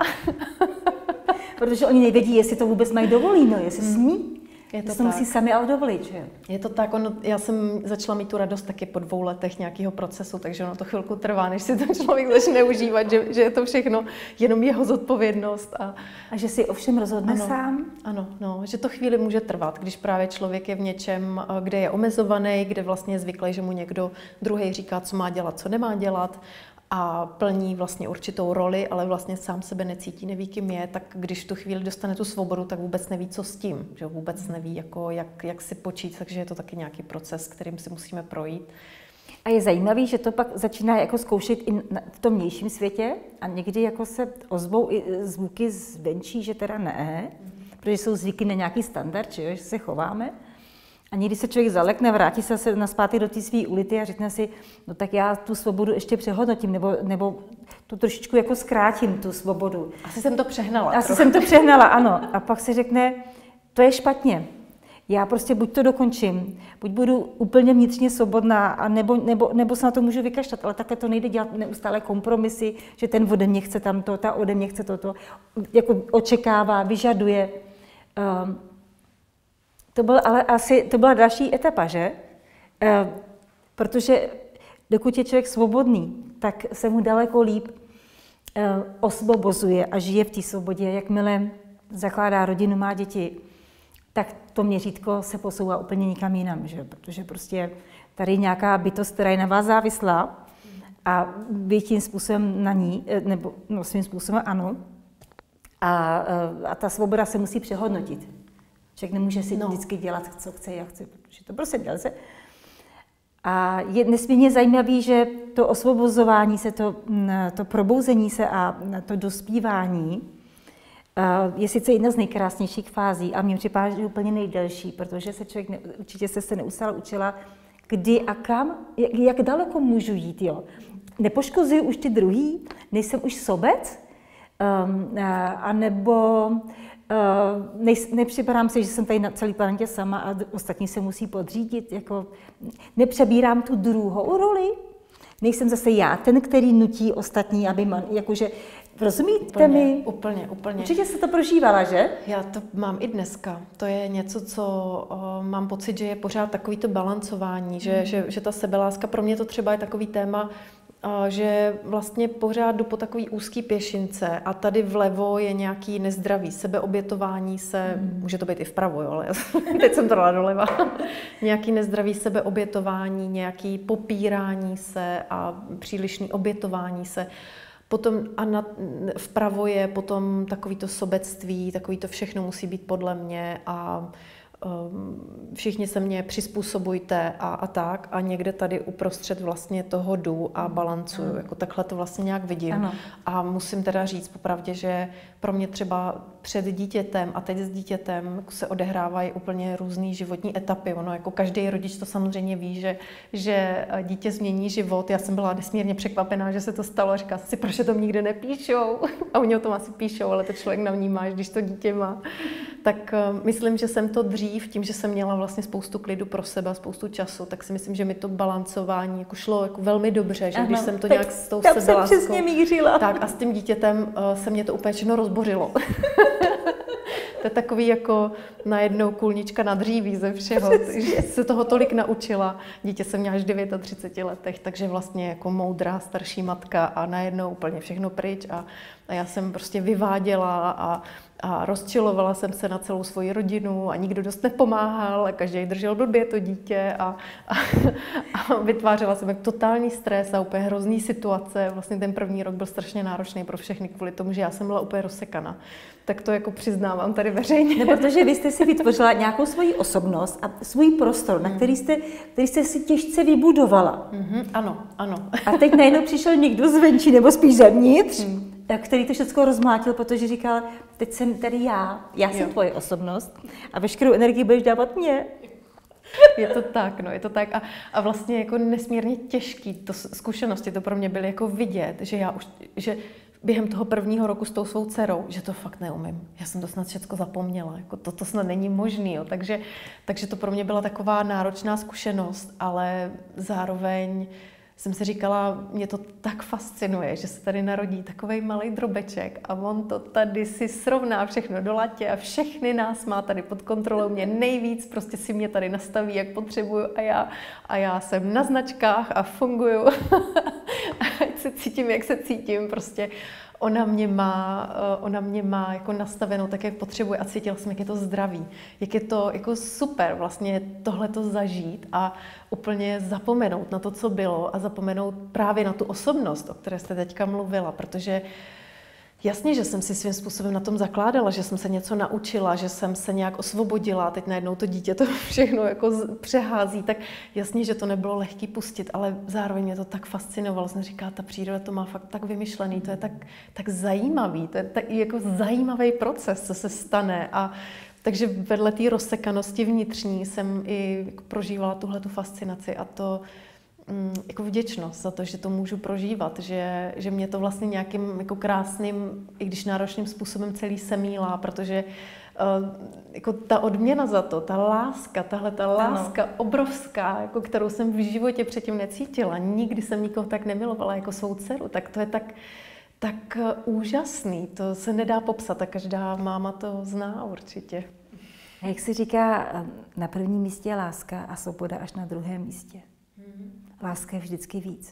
Protože oni nevědí, jestli to vůbec mají dovoleno, jestli hmm. smí. Je to, to musí sami ale dovolit, že jo? Je to tak, ono, já jsem začala mít tu radost taky po dvou letech nějakého procesu, takže ono to chvilku trvá, než si ten člověk začne užívat, že, že je to všechno jenom jeho zodpovědnost. A, a že si ovšem rozhodne ano, sám? Ano, no, že to chvíli může trvat, když právě člověk je v něčem, kde je omezovaný, kde vlastně je zvyklý, že mu někdo druhý říká, co má dělat, co nemá dělat, a plní vlastně určitou roli, ale vlastně sám sebe necítí, neví, kým je, tak když v tu chvíli dostane tu svobodu, tak vůbec neví, co s tím, že vůbec neví, jako, jak, jak si počít, takže je to taky nějaký proces, kterým si musíme projít. A je zajímavý, že to pak začíná jako zkoušet i v tom vnějším světě a někdy jako se ozvou i zvuky zvenčí, že teda ne, protože jsou zvyky na nějaký standard, že se chováme. A někdy se člověk zalekne, vrátí se zase naspátek do té své ulity a řekne si, no tak já tu svobodu ještě přehodnotím, nebo, nebo tu trošičku jako zkrátím, tu svobodu. Asi jsem to přehnala. Asi trochu. jsem to přehnala, ano. A pak si řekne, to je špatně. Já prostě buď to dokončím, buď budu úplně vnitřně svobodná, a nebo, nebo, nebo se na to můžu vykaštat, ale takhle to nejde dělat neustále kompromisy, že ten ode mě chce tamto, ta ode mě chce toto, jako očekává, vyžaduje. Um, To byl ale asi, to byla další etapa, že? E, protože dokud je člověk svobodný, tak se mu daleko líp e, osvobozuje a žije v té svobodě. Jakmile zakládá rodinu, má děti, tak to měřítko se posouvá úplně nikam jinam, že? Protože prostě tady nějaká bytost, která je na vás závislá a vy tím způsobem na ní, nebo no, svým způsobem ano, a, a ta svoboda se musí přehodnotit. Člověk nemůže si no. vždycky dělat, co chce, jak chce, protože to prostě nelze. A je nesmírně zajímavé, že to osvobozování se, to, to probouzení se a to dospívání je sice jedna z nejkrásnějších fází a mně připadá, že je úplně nejdelší, protože se člověk, ne, určitě se se neustále učila, kdy a kam, jak, jak daleko můžu jít, jo. Nepoškozuju už ty druhý, nejsem už sobec, um, a, a nebo Uh, nej, nepřipadám si, že jsem tady na celé planetě sama a ostatní se musí podřídit. Jako, nepřebírám tu druhou roli. Nejsem zase já, ten, který nutí ostatní, aby man, jakože, rozumíte úplně, mi? Úplně, úplně. Určitě jste to prožívala, že? Já to mám i dneska. To je něco, co o, mám pocit, že je pořád takový to balancování, že, mm. že, že ta sebeláska, pro mě to třeba je takový téma, že vlastně pořád jdu po takový úzký pěšince a tady vlevo je nějaký nezdravý sebeobětování se, mm. může to být i vpravo, jo, ale teď jsem to dala doleva, nějaký nezdravý sebeobětování, nějaký popírání se a přílišný obětování se. Potom a na, vpravo je potom takovýto sobectví, takový to všechno musí být podle mě a všichni se mě přizpůsobujte a, a tak a někde tady uprostřed vlastně toho jdu a balancuju, ano. Jako takhle to vlastně nějak vidím. Ano. A musím teda říct popravdě, že pro mě třeba před dítětem a teď s dítětem se odehrávají úplně různý životní etapy. Ono jako každý rodič to samozřejmě ví, že, že dítě změní život. Já jsem byla nesmírně překvapená, že se to stalo a říká si, proč to nikde nepíšou? A oni o tom asi píšou, ale to člověk navnímá, když to dítě má. Tak myslím, že jsem to dřív, tím, že jsem měla vlastně spoustu klidu pro sebe, spoustu času, tak si myslím, že mi to balancování jako šlo jako velmi dobře, že když Aha, jsem to nějak s tou sebeláskou... Tam jsem přesně mířila. Tak a s tím dítětem uh, se mě to úplně všechno rozbořilo. To je takový jako najednou kůlnička na dříví ze všeho, že se toho tolik naučila. Dítě jsem měla až v třiceti devíti letech, takže vlastně jako moudrá starší matka a najednou úplně všechno pryč a A já jsem prostě vyváděla a, a rozčilovala jsem se na celou svoji rodinu a nikdo dost nepomáhal a každý držel blbě to dítě a, a, a vytvářela jsem jak totální stres a úplně hrozný situace. Vlastně ten první rok byl strašně náročný pro všechny kvůli tomu, že já jsem byla úplně rozsekaná. Tak to jako přiznávám tady veřejně. Ne, protože vy jste si vytvořila nějakou svoji osobnost a svůj prostor, na který jste, který jste si těžce vybudovala. Mm-hmm, ano, ano. A teď najednou přišel někdo zvenčí, nebo spíš zevnitř, mm. který to všechno rozmlátil, protože říkal, teď jsem tady já, já jsem jo. tvoje osobnost a veškerou energii budeš dávat mně. Je to tak, no, je to tak. A, a vlastně jako nesmírně těžký to zkušenosti to pro mě byly jako vidět, že já už, že během toho prvního roku s tou svou dcerou, že to fakt neumím. Já jsem to snad všechno zapomněla, jako to, to snad není možný, jo. Takže, takže to pro mě byla taková náročná zkušenost, ale zároveň jsem si říkala, mě to tak fascinuje, že se tady narodí takovej malý drobeček a on to tady si srovná všechno do latě a všechny nás má tady pod kontrolou, mě nejvíc prostě si mě tady nastaví, jak potřebuju a já, a já jsem na značkách a funguju ať se cítím, jak se cítím, prostě ona mě má, ona mě má jako nastavenou tak, jak potřebuje a cítila jsem, jak je to zdravý, jak je to jako super vlastně tohleto zažít a úplně zapomenout na to, co bylo a zapomenout právě na tu osobnost, o které jste teďka mluvila, protože jasně, že jsem si svým způsobem na tom zakládala, že jsem se něco naučila, že jsem se nějak osvobodila, teď najednou to dítě to všechno jako přehází, tak jasně, že to nebylo lehký pustit, ale zároveň mě to tak fascinovalo, jsem říkala, ta příroda to má fakt tak vymyšlený, to je tak, tak zajímavý, to je tak jako zajímavý proces, co se stane a takže vedle té rozsekanosti vnitřní jsem i prožívala tuhletu fascinaci a to jako vděčnost za to, že to můžu prožívat, že, že mě to vlastně nějakým jako krásným, i když náročným způsobem celý semílá, protože uh, jako ta odměna za to, ta láska, tahle ta láska ano. obrovská, jako kterou jsem v životě předtím necítila, nikdy jsem nikoho tak nemilovala jako svou dceru, tak to je tak, tak úžasný, to se nedá popsat a každá máma to zná určitě. A jak se říká, na prvním místě je láska a svoboda až na druhém místě. Láska je vždycky víc.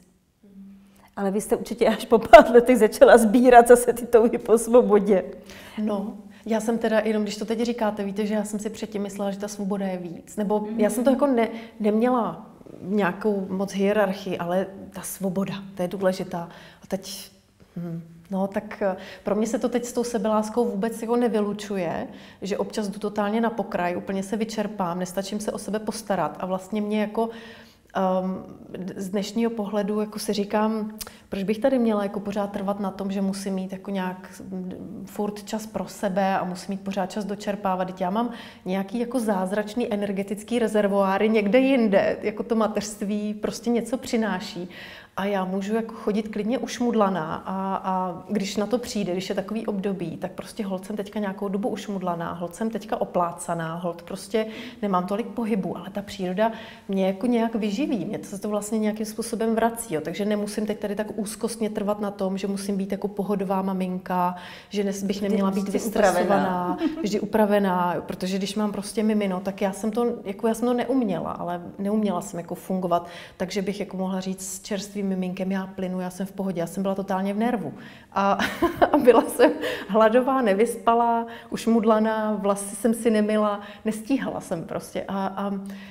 Ale vy jste určitě až po pár letech začala sbírat zase ty touhy po svobodě. No, já jsem teda, jenom když to teď říkáte, víte, že já jsem si předtím myslela, že ta svoboda je víc. Nebo mm-hmm. já jsem to jako ne, neměla nějakou moc hierarchii, ale ta svoboda, to je důležitá. A teď, hm, no tak pro mě se to teď s tou sebeláskou vůbec jako nevylučuje, že občas jdu totálně na pokraj, úplně se vyčerpám, nestačím se o sebe postarat a vlastně mě jako Um, z dnešního pohledu jako si říkám, proč bych tady měla jako pořád trvat na tom, že musím mít jako nějak furt čas pro sebe a musím mít pořád čas dočerpávat. Teď já mám nějaký jako zázračný energetický rezervoáry někde jinde, jako to mateřství prostě něco přináší. A já můžu jako chodit klidně ušmudlaná a, a když na to přijde, když je takový období, tak prostě holt jsem teďka nějakou dobu ušmudlaná, holt jsem teďka oplácaná, holt prostě nemám tolik pohybu, ale ta příroda mě jako nějak vyživí, mě to se to vlastně nějakým způsobem vrací, jo. Takže nemusím teď tady tak úzkostně trvat na tom, že musím být jako pohodová maminka, že bych neměla být vystresovaná, vždy upravená, protože když mám prostě mimino, tak já jsem to, jako já jsem to neuměla, ale neuměla jsem jako fungovat, takže bych jako mohla říct čerstvý miminkem, já plynu, já jsem v pohodě, já jsem byla totálně v nervu. A, a byla jsem hladová, nevyspalá, ušmudlaná, vlasy jsem si nemila, nestíhala jsem prostě. A, a,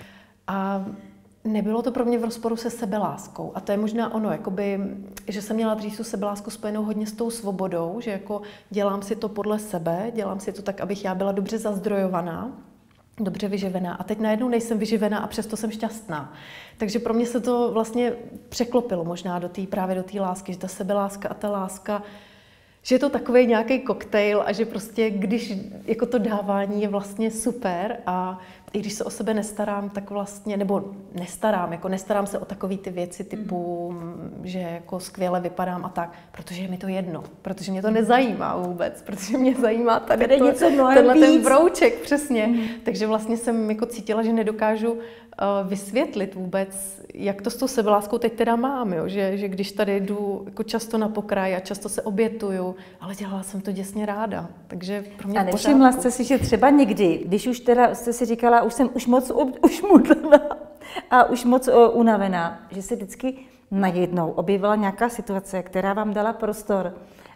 a nebylo to pro mě v rozporu se sebeláskou. A to je možná ono, jakoby, že jsem měla dřív tu sebelásku spojenou hodně s tou svobodou, že jako dělám si to podle sebe, dělám si to tak, abych já byla dobře zazdrojovaná, dobře vyživená. A teď najednou nejsem vyživená a přesto jsem šťastná. Takže pro mě se to vlastně překlopilo možná do té právě do té lásky, že ta sebeláska a ta láska, že je to takový nějaký koktejl a že prostě když jako to dávání je vlastně super a i když se o sebe nestarám, tak vlastně, nebo nestarám, jako nestarám se o takové ty věci typu, mm. že jako skvěle vypadám a tak, protože je mi to jedno, protože mě to nezajímá vůbec, protože mě zajímá tady, tady to, něco tenhle víc. Ten brouček, přesně. Mm. Takže vlastně jsem jako cítila, že nedokážu uh, vysvětlit vůbec, jak to s tou sebeláskou teď teda mám, jo? Že, že když tady jdu jako často na pokraj a často se obětuju, ale dělala jsem to děsně ráda, takže pro mě a nevšimla jste si, že třeba někdy, když už teda jste si říkala, už jsem už moc ušmudlená a už moc uh, unavená, že se vždycky najednou objevila nějaká situace, která vám dala prostor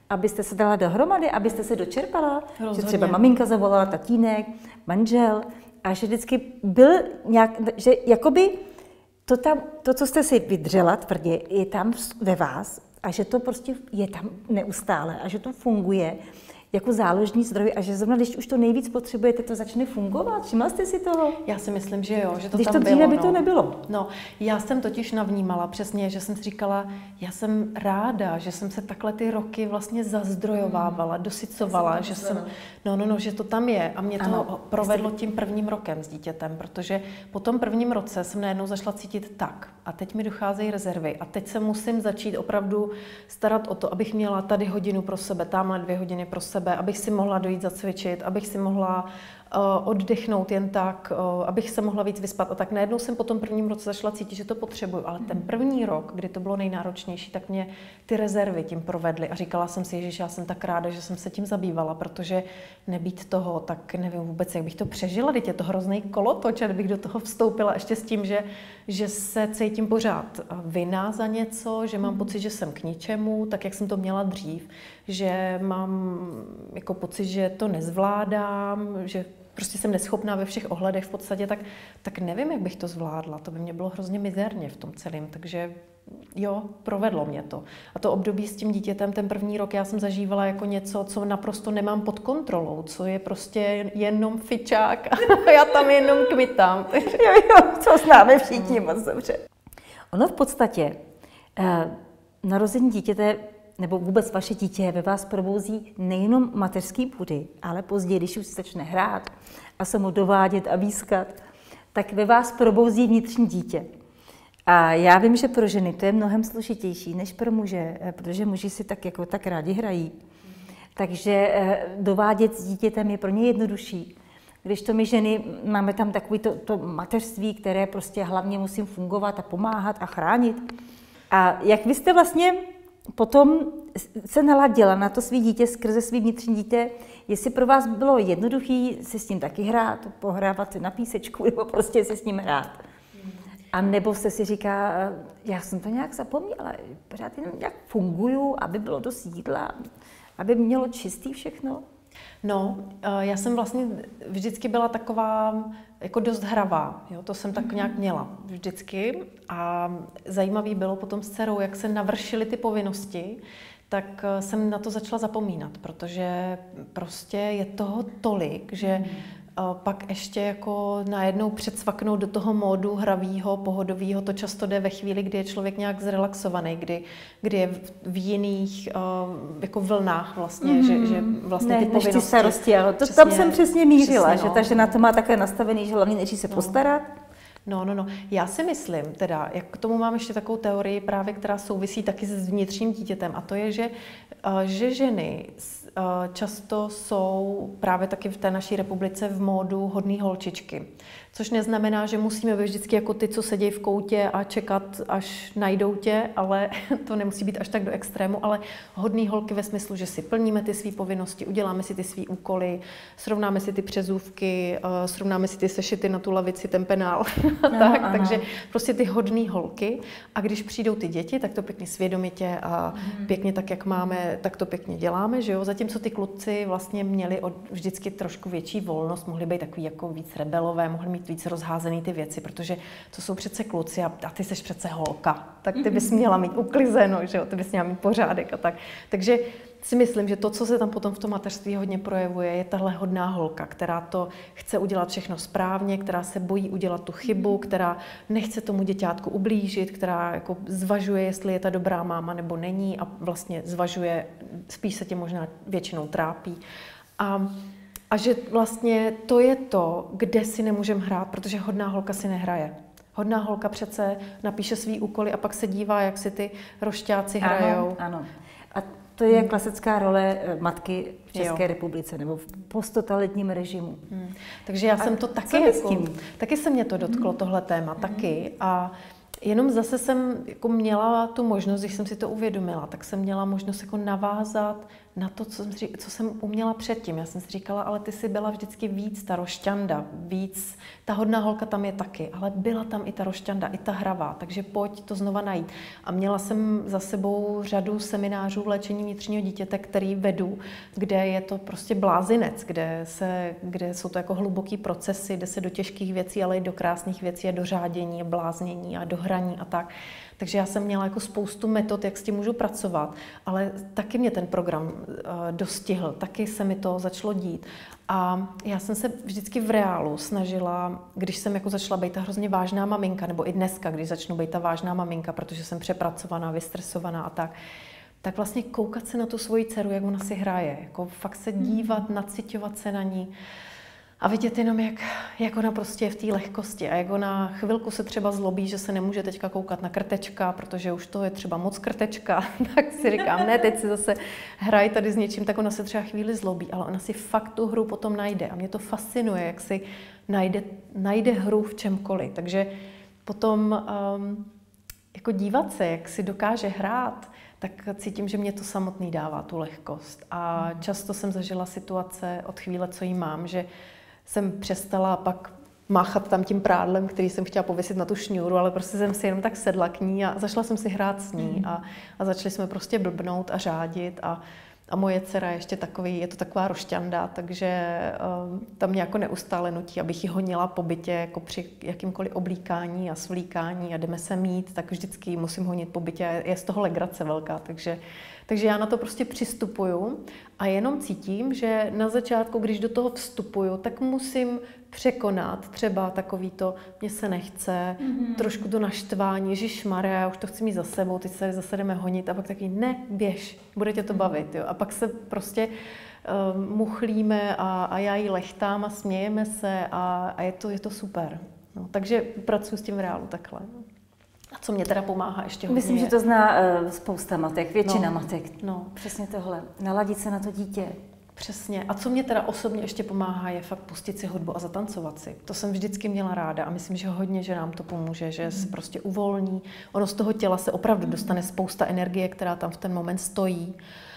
abyste se dala dohromady, abyste se dočerpala? Rozhodně. Že třeba maminka zavolala, tatínek, manžel a že vždycky byl nějak, že jakoby to, tam, to, co jste si vydřela tvrdě, je tam ve vás a že to prostě je tam neustále a že to funguje jako záložní zdroj a že zrovna, když už to nejvíc potřebujete, to začne fungovat. Všimla jste si toho? Já si myslím, že jo, že to když tam to dříve bylo. by to no. nebylo. No, já jsem totiž navnímala přesně, že jsem si říkala, já jsem ráda, že jsem se takhle ty roky vlastně zazdrojovávala, dosycovala, že jsem, no, no, no, že to tam je a mě to ano, provedlo tím prvním rokem s dítětem, protože po tom prvním roce jsem najednou zašla cítit tak a teď mi docházejí rezervy a teď se musím začít opravdu starat o to, abych měla tady hodinu pro sebe, tamhle dvě hodiny pro sebe, abych si mohla dojít zacvičit, abych si mohla uh, oddechnout jen tak, uh, abych se mohla víc vyspat. A tak najednou jsem po tom prvním roce začala cítit, že to potřebuju. Ale ten první rok, kdy to bylo nejnáročnější, tak mě ty rezervy tím provedly. A říkala jsem si, že já jsem tak ráda, že jsem se tím zabývala, protože nebýt toho, tak nevím vůbec, jak bych to přežila. Teď je to hrozný kolotoč, a kdybych do toho vstoupila ještě s tím, že, že se cítím pořád vina za něco, že mám pocit, že jsem k ničemu, tak jak jsem to měla dřív, že mám jako pocit, že to nezvládám, že prostě jsem neschopná ve všech ohledech v podstatě, tak, tak nevím, jak bych to zvládla. To by mě bylo hrozně mizerně v tom celém, takže jo, provedlo mě to. A to období s tím dítětem, ten první rok já jsem zažívala jako něco, co naprosto nemám pod kontrolou, co je prostě jenom fičák a já tam jenom kmitám. Jo, jo, co známe všichni moc dobře. Ono v podstatě eh, narození dítěte nebo vůbec vaše dítě ve vás probouzí nejenom mateřský pudy, ale později, když už se začne hrát a se mu dovádět a výskat, tak ve vás probouzí vnitřní dítě. A já vím, že pro ženy to je mnohem složitější než pro muže, protože muži si tak jako tak rádi hrají. Takže dovádět s dítětem je pro ně jednodušší. Když to my ženy máme tam takové to, to mateřství, které prostě hlavně musím fungovat a pomáhat a chránit. A jak vy jste vlastně potom se naladila na to svý dítě skrze svý vnitřní dítě, jestli pro vás bylo jednoduché si s ním taky hrát, pohrávat si na písečku nebo prostě si s ním hrát. A nebo se si říká, já jsem to nějak zapomněla, pořád jenom nějak funguju, aby bylo dost jídla, aby mělo čistý všechno. No, já jsem vlastně vždycky byla taková jako dost hravá, jo? To jsem tak nějak měla vždycky a zajímavý bylo potom s dcerou, jak se navršily ty povinnosti, tak jsem na to začala zapomínat, protože prostě je toho tolik, že pak ještě jako najednou předsvaknout do toho módu hravýho, pohodovýho, to často jde ve chvíli, kdy je člověk nějak zrelaxovaný, kdy, kdy je v jiných uh, jako vlnách vlastně, mm-hmm. že, že vlastně ne, ty povinnosti... Než ty starosti, ale to, přesně, tam jsem přesně mířila, přesně, no. Že ta žena to má takhle nastavený, že hlavně nejdřív se no. postarat. No, no, no. Já si myslím, teda, jak k tomu mám ještě takovou teorii právě, která souvisí taky s vnitřním dítětem, a to je, že, uh, že ženy uh, často jsou právě taky v té naší republice v módu hodný holčičky. Což neznamená, že musíme být vždycky jako ty, co sedějí v koutě a čekat, až najdou tě, ale to nemusí být až tak do extrému, ale hodný holky ve smyslu, že si plníme ty své povinnosti, uděláme si ty své úkoly, srovnáme si ty přezůvky, uh, srovnáme si ty sešity na tu lavici, ten penál. Ano, tak, ano. Takže prostě ty hodný holky a když přijdou ty děti, tak to pěkně svědomitě a mm. pěkně tak, jak máme, tak to pěkně děláme, že jo? Zatímco ty kluci vlastně měli od, vždycky trošku větší volnost, mohli být takový jako víc rebelové, mohli mít víc rozházený ty věci, protože to jsou přece kluci a, a ty seš přece holka, tak ty bys měla mít uklizeno, že jo? Ty bys měla mít pořádek a tak. Takže si myslím, že to, co se tam potom v tom mateřství hodně projevuje, je tahle hodná holka, která to chce udělat všechno správně, která se bojí udělat tu chybu, která nechce tomu děťátku ublížit, která jako zvažuje, jestli je ta dobrá máma nebo není a vlastně zvažuje, spíš se tě možná většinou trápí. A, a že vlastně to je to, kde si nemůžeme hrát, protože hodná holka si nehraje. Hodná holka přece napíše svý úkoly a pak se dívá, jak si ty rošťáci hrajou. Ano, ano. A to je klasická role matky v České jo. republice nebo v posttotalitním režimu. Hmm. Takže já a jsem to taky, jako, taky se mě to dotklo, hmm. tohle téma, hmm. taky. A jenom zase jsem jako měla tu možnost, když jsem si to uvědomila, tak jsem měla možnost jako navázat na to, co jsem, co jsem uměla předtím. Já jsem si říkala, ale ty jsi byla vždycky víc ta rošťanda, víc, ta hodná holka tam je taky, ale byla tam i ta rošťanda, i ta hravá, takže pojď to znova najít. A měla jsem za sebou řadu seminářů v léčení vnitřního dítěte, který vedu, kde je to prostě blázinec, kde, se, kde jsou to jako hluboký procesy, jde se do těžkých věcí, ale i do krásných věcí a do řádění, a bláznění a do hraní a tak. Takže já jsem měla jako spoustu metod, jak s tím můžu pracovat, ale taky mě ten program uh, dostihl, taky se mi to začalo dít. A já jsem se vždycky v reálu snažila, když jsem jako začala být ta hrozně vážná maminka, nebo i dneska, když začnu být ta vážná maminka, protože jsem přepracovaná, vystresovaná a tak, tak vlastně koukat se na tu svoji dceru, jak ona si hraje, jako fakt se dívat, naciťovat se na ní. A vidět jenom, jak, jak ona prostě je v té lehkosti a jak ona chvilku se třeba zlobí, že se nemůže teďka koukat na krtečka, protože už to je třeba moc krtečka, tak si říkám, ne, teď si zase hraj tady s něčím, tak ona se třeba chvíli zlobí, ale ona si fakt tu hru potom najde a mě to fascinuje, jak si najde, najde hru v čemkoliv. Takže potom um, jako dívat se, jak si dokáže hrát, tak cítím, že mě to samotný dává tu lehkost. A často jsem zažila situace od chvíle, co jí mám, že jsem přestala pak máchat tam tím prádlem, který jsem chtěla pověsit na tu šňůru, ale prostě jsem si jenom tak sedla k ní a začala jsem si hrát s ní a, a začali jsme prostě blbnout a řádit a, a moje dcera ještě takový, je to taková rošťanda, takže um, tam mě jako neustále nutí, abych ji honila po bytě jako při jakýmkoliv oblíkání a svlíkání a jdeme se mít, tak vždycky musím honit po bytě, je z toho legrace velká, takže Takže já na to prostě přistupuju a jenom cítím, že na začátku, když do toho vstupuju, tak musím překonat třeba takový to, mně se nechce, mm-hmm. trošku to naštvání, ježišmarja, já už to chci mít za sebou, teď se zase jdeme honit a pak taky ne, běž, bude tě to bavit. Jo. A pak se prostě um, muchlíme a, a já jí lechtám a smějeme se a, a je, to, je to super. No, takže pracuji s tím v reálu takhle. A co mě teda pomáhá ještě hodně. Myslím, že to zná uh, spousta matek, většina no, matek. No. Přesně tohle. Naladit se na to dítě. Přesně. A co mě teda osobně ještě pomáhá, je fakt pustit si hudbu a zatancovat si. To jsem vždycky měla ráda a myslím, že hodně, že nám to pomůže, že se prostě uvolní. Ono z toho těla se opravdu dostane spousta energie, která tam v ten moment stojí.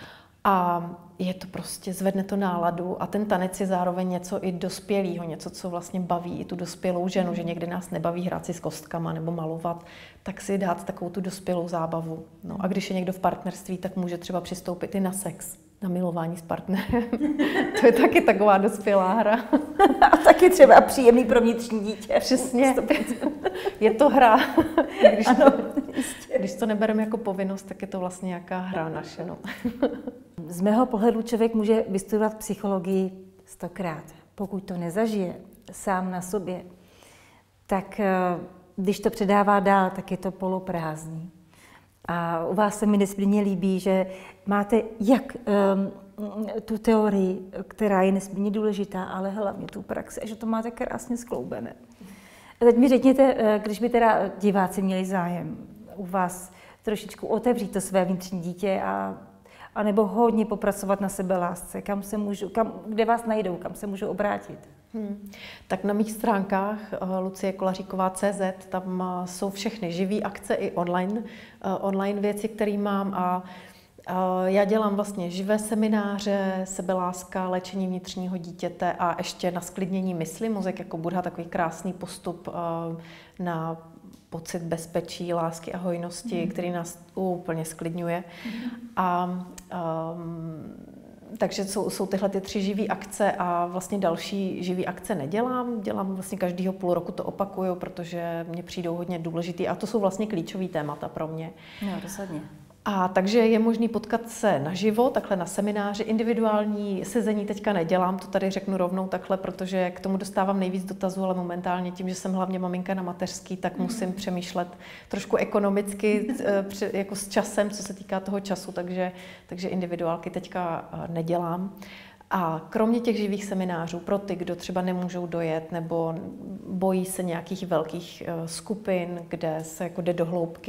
A je to prostě, zvedne to náladu a ten tanec je zároveň něco i dospělého, něco, co vlastně baví i tu dospělou ženu, že někdy nás nebaví hrát si s kostkama nebo malovat, tak si dát takovou tu dospělou zábavu. No a když je někdo v partnerství, tak může třeba přistoupit i na sex, na milování s partnerem. To je taky taková dospělá hra. A taky třeba příjemný pro vnitřní dítě. Přesně. Je to hra. Když, ano, to, když to nebereme jako povinnost, tak je to vlastně nějaká hra naše. No. Z mého pohledu člověk může vystudovat psychologii stokrát. Pokud to nezažije sám na sobě, tak když to předává dál, tak je to poloprázdný. A u vás se mi nesmírně líbí, že máte jak um, tu teorii, která je nesmírně důležitá, ale hlavně tu praxi, a že to máte krásně skloubené. A teď mi řekněte, když by teda diváci měli zájem u vás trošičku otevřít to své vnitřní dítě a a nebo hodně popracovat na sebelásce, kam se můžu, kam, kde vás najdou, kam se můžou obrátit? Hmm. Tak na mých stránkách lucie kolaříková tečka cé zet, tam jsou všechny živý akce i online, online věci, které mám a já dělám vlastně živé semináře, sebeláska, léčení vnitřního dítěte a ještě na sklidnění mysli. Mozek jako Buddha, takový krásný postup na pocit bezpečí, lásky a hojnosti, mm. který nás úplně sklidňuje. Mm. A um, takže jsou, jsou tyhle ty tři živý akce a vlastně další živý akce nedělám. Dělám vlastně každýho půl roku to opakuju, protože mě přijdou hodně důležitý a to jsou vlastně klíčový témata pro mě. No, rozhodně. A takže je možný potkat se naživo, takhle na semináři. Individuální sezení teďka nedělám, to tady řeknu rovnou takhle, protože k tomu dostávám nejvíc dotazů, ale momentálně tím, že jsem hlavně maminka na mateřský, tak musím přemýšlet trošku ekonomicky jako s časem, co se týká toho času, takže, takže individuálky teďka nedělám. A kromě těch živých seminářů pro ty, kdo třeba nemůžou dojet nebo bojí se nějakých velkých skupin, kde se jako jde do hloubky,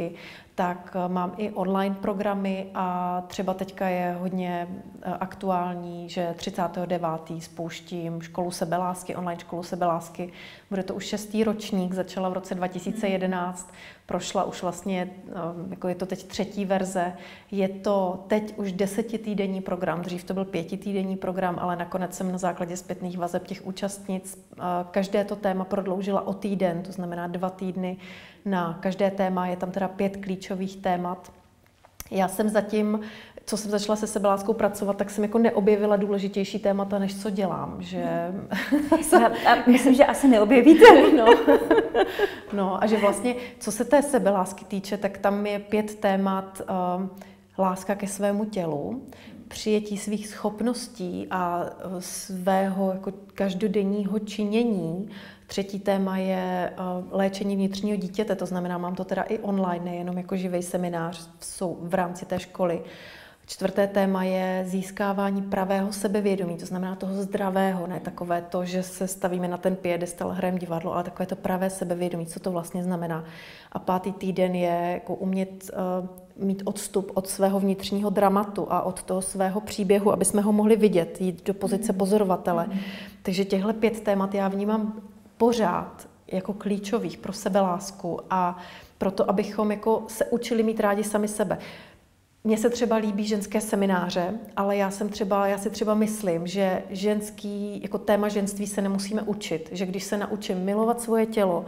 tak mám i online programy a třeba teďka je hodně aktuální, že třicátého devátého spouštím školu sebelásky, online školu sebelásky. Bude to už šestý ročník, začala v roce dva tisíce jedenáct, prošla už vlastně, jako je to teď třetí verze. Je to teď už desetitýdenní program, dřív to byl pětitýdenní program, ale nakonec jsem na základě zpětných vazeb těch účastnic každé to téma prodloužila o týden, to znamená dva týdny na každé téma, je tam teda pět klíčových témat. Já jsem zatím, co jsem začala se sebeláskou pracovat, tak jsem jako neobjevila důležitější témata, než co dělám. Že... A myslím, že asi neobjevíte. No. No a že vlastně, co se té sebelásky týče, tak tam je pět témat uh, láska ke svému tělu, přijetí svých schopností a svého jako každodenního činění. Třetí téma je léčení vnitřního dítěte, to znamená, mám to teda i online, nejenom jako živý seminář v rámci té školy. Čtvrté téma je získávání pravého sebevědomí, to znamená toho zdravého, ne takové to, že se stavíme na ten piedestal, hrajeme divadlo, ale takové to pravé sebevědomí, co to vlastně znamená. A pátý týden je jako umět uh, mít odstup od svého vnitřního dramatu a od toho svého příběhu, aby jsme ho mohli vidět, jít do pozice pozorovatele. Mm. Takže těchto pět témat já vnímám pořád jako klíčových pro sebelásku a proto, abychom jako se učili mít rádi sami sebe. Mně se třeba líbí ženské semináře, ale já jsem třeba, já si třeba myslím, že ženský, jako téma ženství se nemusíme učit, že když se naučím milovat svoje tělo,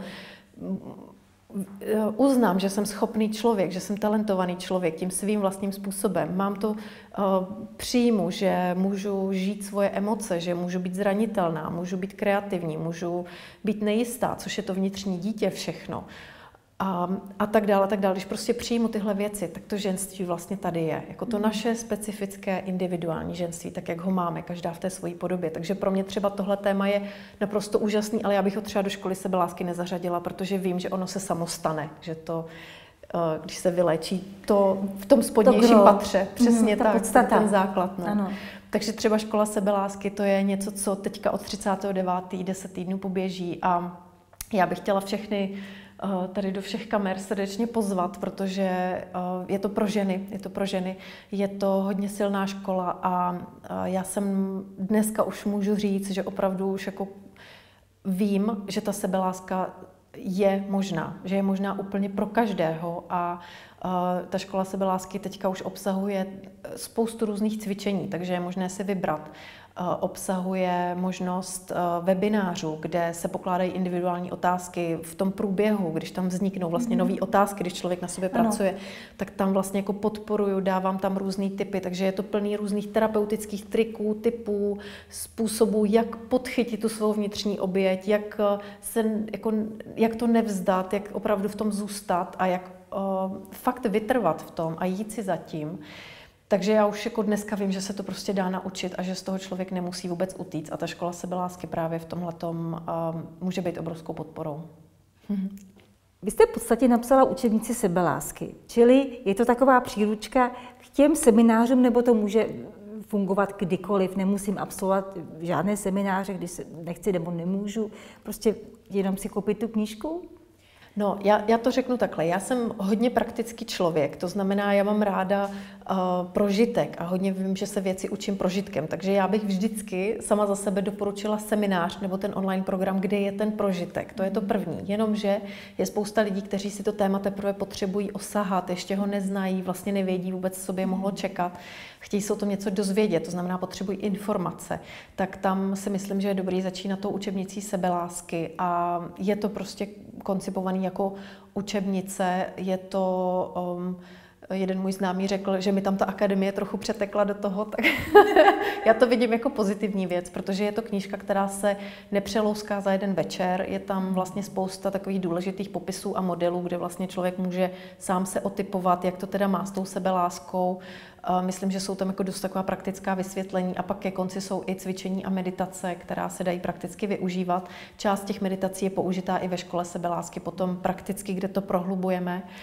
uznám, že jsem schopný člověk, že jsem talentovaný člověk tím svým vlastním způsobem. Mám to uh, přijmu, že můžu žít svoje emoce, že můžu být zranitelná, můžu být kreativní, můžu být nejistá, což je to vnitřní dítě všechno. A, a tak dále, a tak dále. Když prostě přijmu tyhle věci, tak to ženství vlastně tady je. Jako to naše specifické individuální ženství, tak jak ho máme, každá v té své podobě. Takže pro mě třeba tohle téma je naprosto úžasný, ale já bych ho třeba do školy sebelásky nezařadila, protože vím, že ono se samo stane, že to, když se vyléčí, to v tom spodnějším patře, přesně mm, tak, podstata. Ten základ. No. Ano. Takže třeba škola sebelásky, to je něco, co teďka od třicátého devátého deset týdnů poběží a já bych chtěla všechny tady do všech kamer srdečně pozvat, protože je to pro ženy, je to pro ženy, je to hodně silná škola a já jsem dneska už můžu říct, že opravdu už jako vím, že ta sebeláska je možná, že je možná úplně pro každého a ta škola sebelásky teďka už obsahuje spoustu různých cvičení, takže je možné si vybrat. Obsahuje možnost webinářů, kde se pokládají individuální otázky v tom průběhu, když tam vzniknou vlastně nové otázky, když člověk na sobě ano. pracuje, tak tam vlastně jako podporuju, dávám tam různý typy, takže je to plný různých terapeutických triků, typů, způsobů, jak podchytit tu svou vnitřní oběť, jak, se, jako, jak to nevzdat, jak opravdu v tom zůstat a jak uh, fakt vytrvat v tom a jít si za tím. Takže já už jako dneska vím, že se to prostě dá naučit a že z toho člověk nemusí vůbec utíct. A ta škola sebelásky právě v tomhletom um, může být obrovskou podporou. Vy jste v podstatě napsala učebnici sebelásky, čili je to taková příručka k těm seminářům, nebo to může fungovat kdykoliv, nemusím absolvovat žádné semináře, když se nechci nebo nemůžu, prostě jenom si koupit tu knížku? No, já, já to řeknu takhle. Já jsem hodně praktický člověk, to znamená, já mám ráda uh, prožitek a hodně vím, že se věci učím prožitkem, takže já bych vždycky sama za sebe doporučila seminář nebo ten online program, kde je ten prožitek. To je to první. Jenomže je spousta lidí, kteří si to téma teprve potřebují osahat, ještě ho neznají, vlastně nevědí vůbec, co by je mohlo čekat. Chtějí se o tom něco dozvědět, to znamená, potřebují informace. Tak tam si myslím, že je dobrý začínat tou učebnicí sebelásky a je to prostě koncipovaný jako učebnice, je to, um, jeden můj známý řekl, že mi tam ta akademie trochu přetekla do toho, tak já to vidím jako pozitivní věc, protože je to knížka, která se nepřelouská za jeden večer, je tam vlastně spousta takových důležitých popisů a modelů, kde vlastně člověk může sám se otypovat, jak to teda má s tou sebeláskou. Myslím, že jsou tam jako dost taková praktická vysvětlení a pak ke konci jsou i cvičení a meditace, která se dají prakticky využívat. Část těch meditací je použitá i ve škole sebelásky, potom prakticky, kde to prohlubujeme.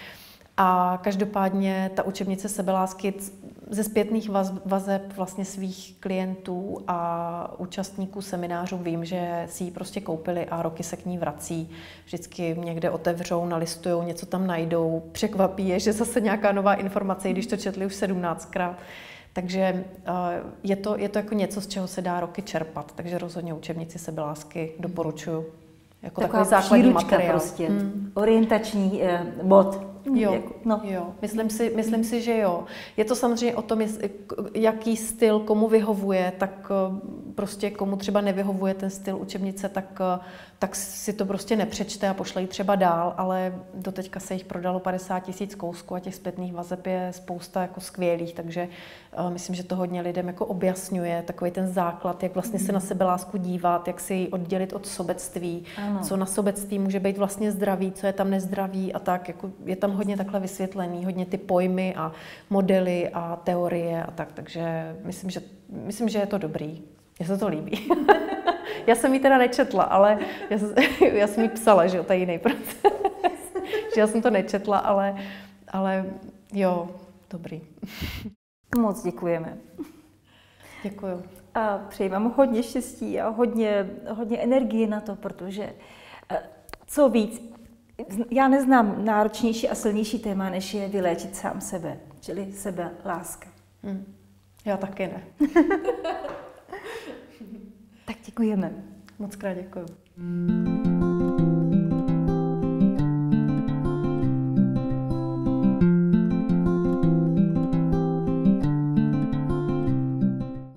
A každopádně ta učebnice sebelásky ze zpětných vaz, vazeb vlastně svých klientů a účastníků seminářů vím, že si ji prostě koupili a roky se k ní vrací. Vždycky někde otevřou, nalistujou, něco tam najdou, překvapí je, že zase nějaká nová informace, když to četli už sedmnáctkrát. Takže je to, je to jako něco, z čeho se dá roky čerpat. Takže rozhodně učebnici sebelásky doporučuji. Jako takový základní materiál. Prostě, hmm. orientační eh, bod. Jo, no. jo. Myslím si, myslím si, že jo. Je to samozřejmě o tom, jaký styl komu vyhovuje, tak prostě komu třeba nevyhovuje ten styl učebnice, tak, tak si to prostě nepřečte a pošle ji třeba dál, ale doteďka se jich prodalo padesát tisíc kousků a těch zpětných vazeb je spousta jako skvělých, takže uh, myslím, že to hodně lidem jako objasňuje, takový ten základ, jak vlastně se na sebelásku dívat, jak si ji oddělit od sobectví, ano. Co na sobectví může být vlastně zdravý, co je tam nezdravý a tak, jako je tam hodně takhle vysvětlený, hodně ty pojmy a modely a teorie a tak, takže myslím, že, myslím, že je to dobrý. Mně se to líbí. Já jsem ji teda nečetla, ale já jsem, já jsem ji psala, že jo, to je jiný proces. Že já jsem to nečetla, ale, ale jo, dobrý. Moc děkujeme. Děkuju. A přeji vám hodně štěstí a hodně, hodně energie na to, protože co víc, já neznám náročnější a silnější téma, než je vyléčit sám sebe, čili sebeláska. Hmm. Já taky ne. Tak děkujeme. Moc krát děkuju.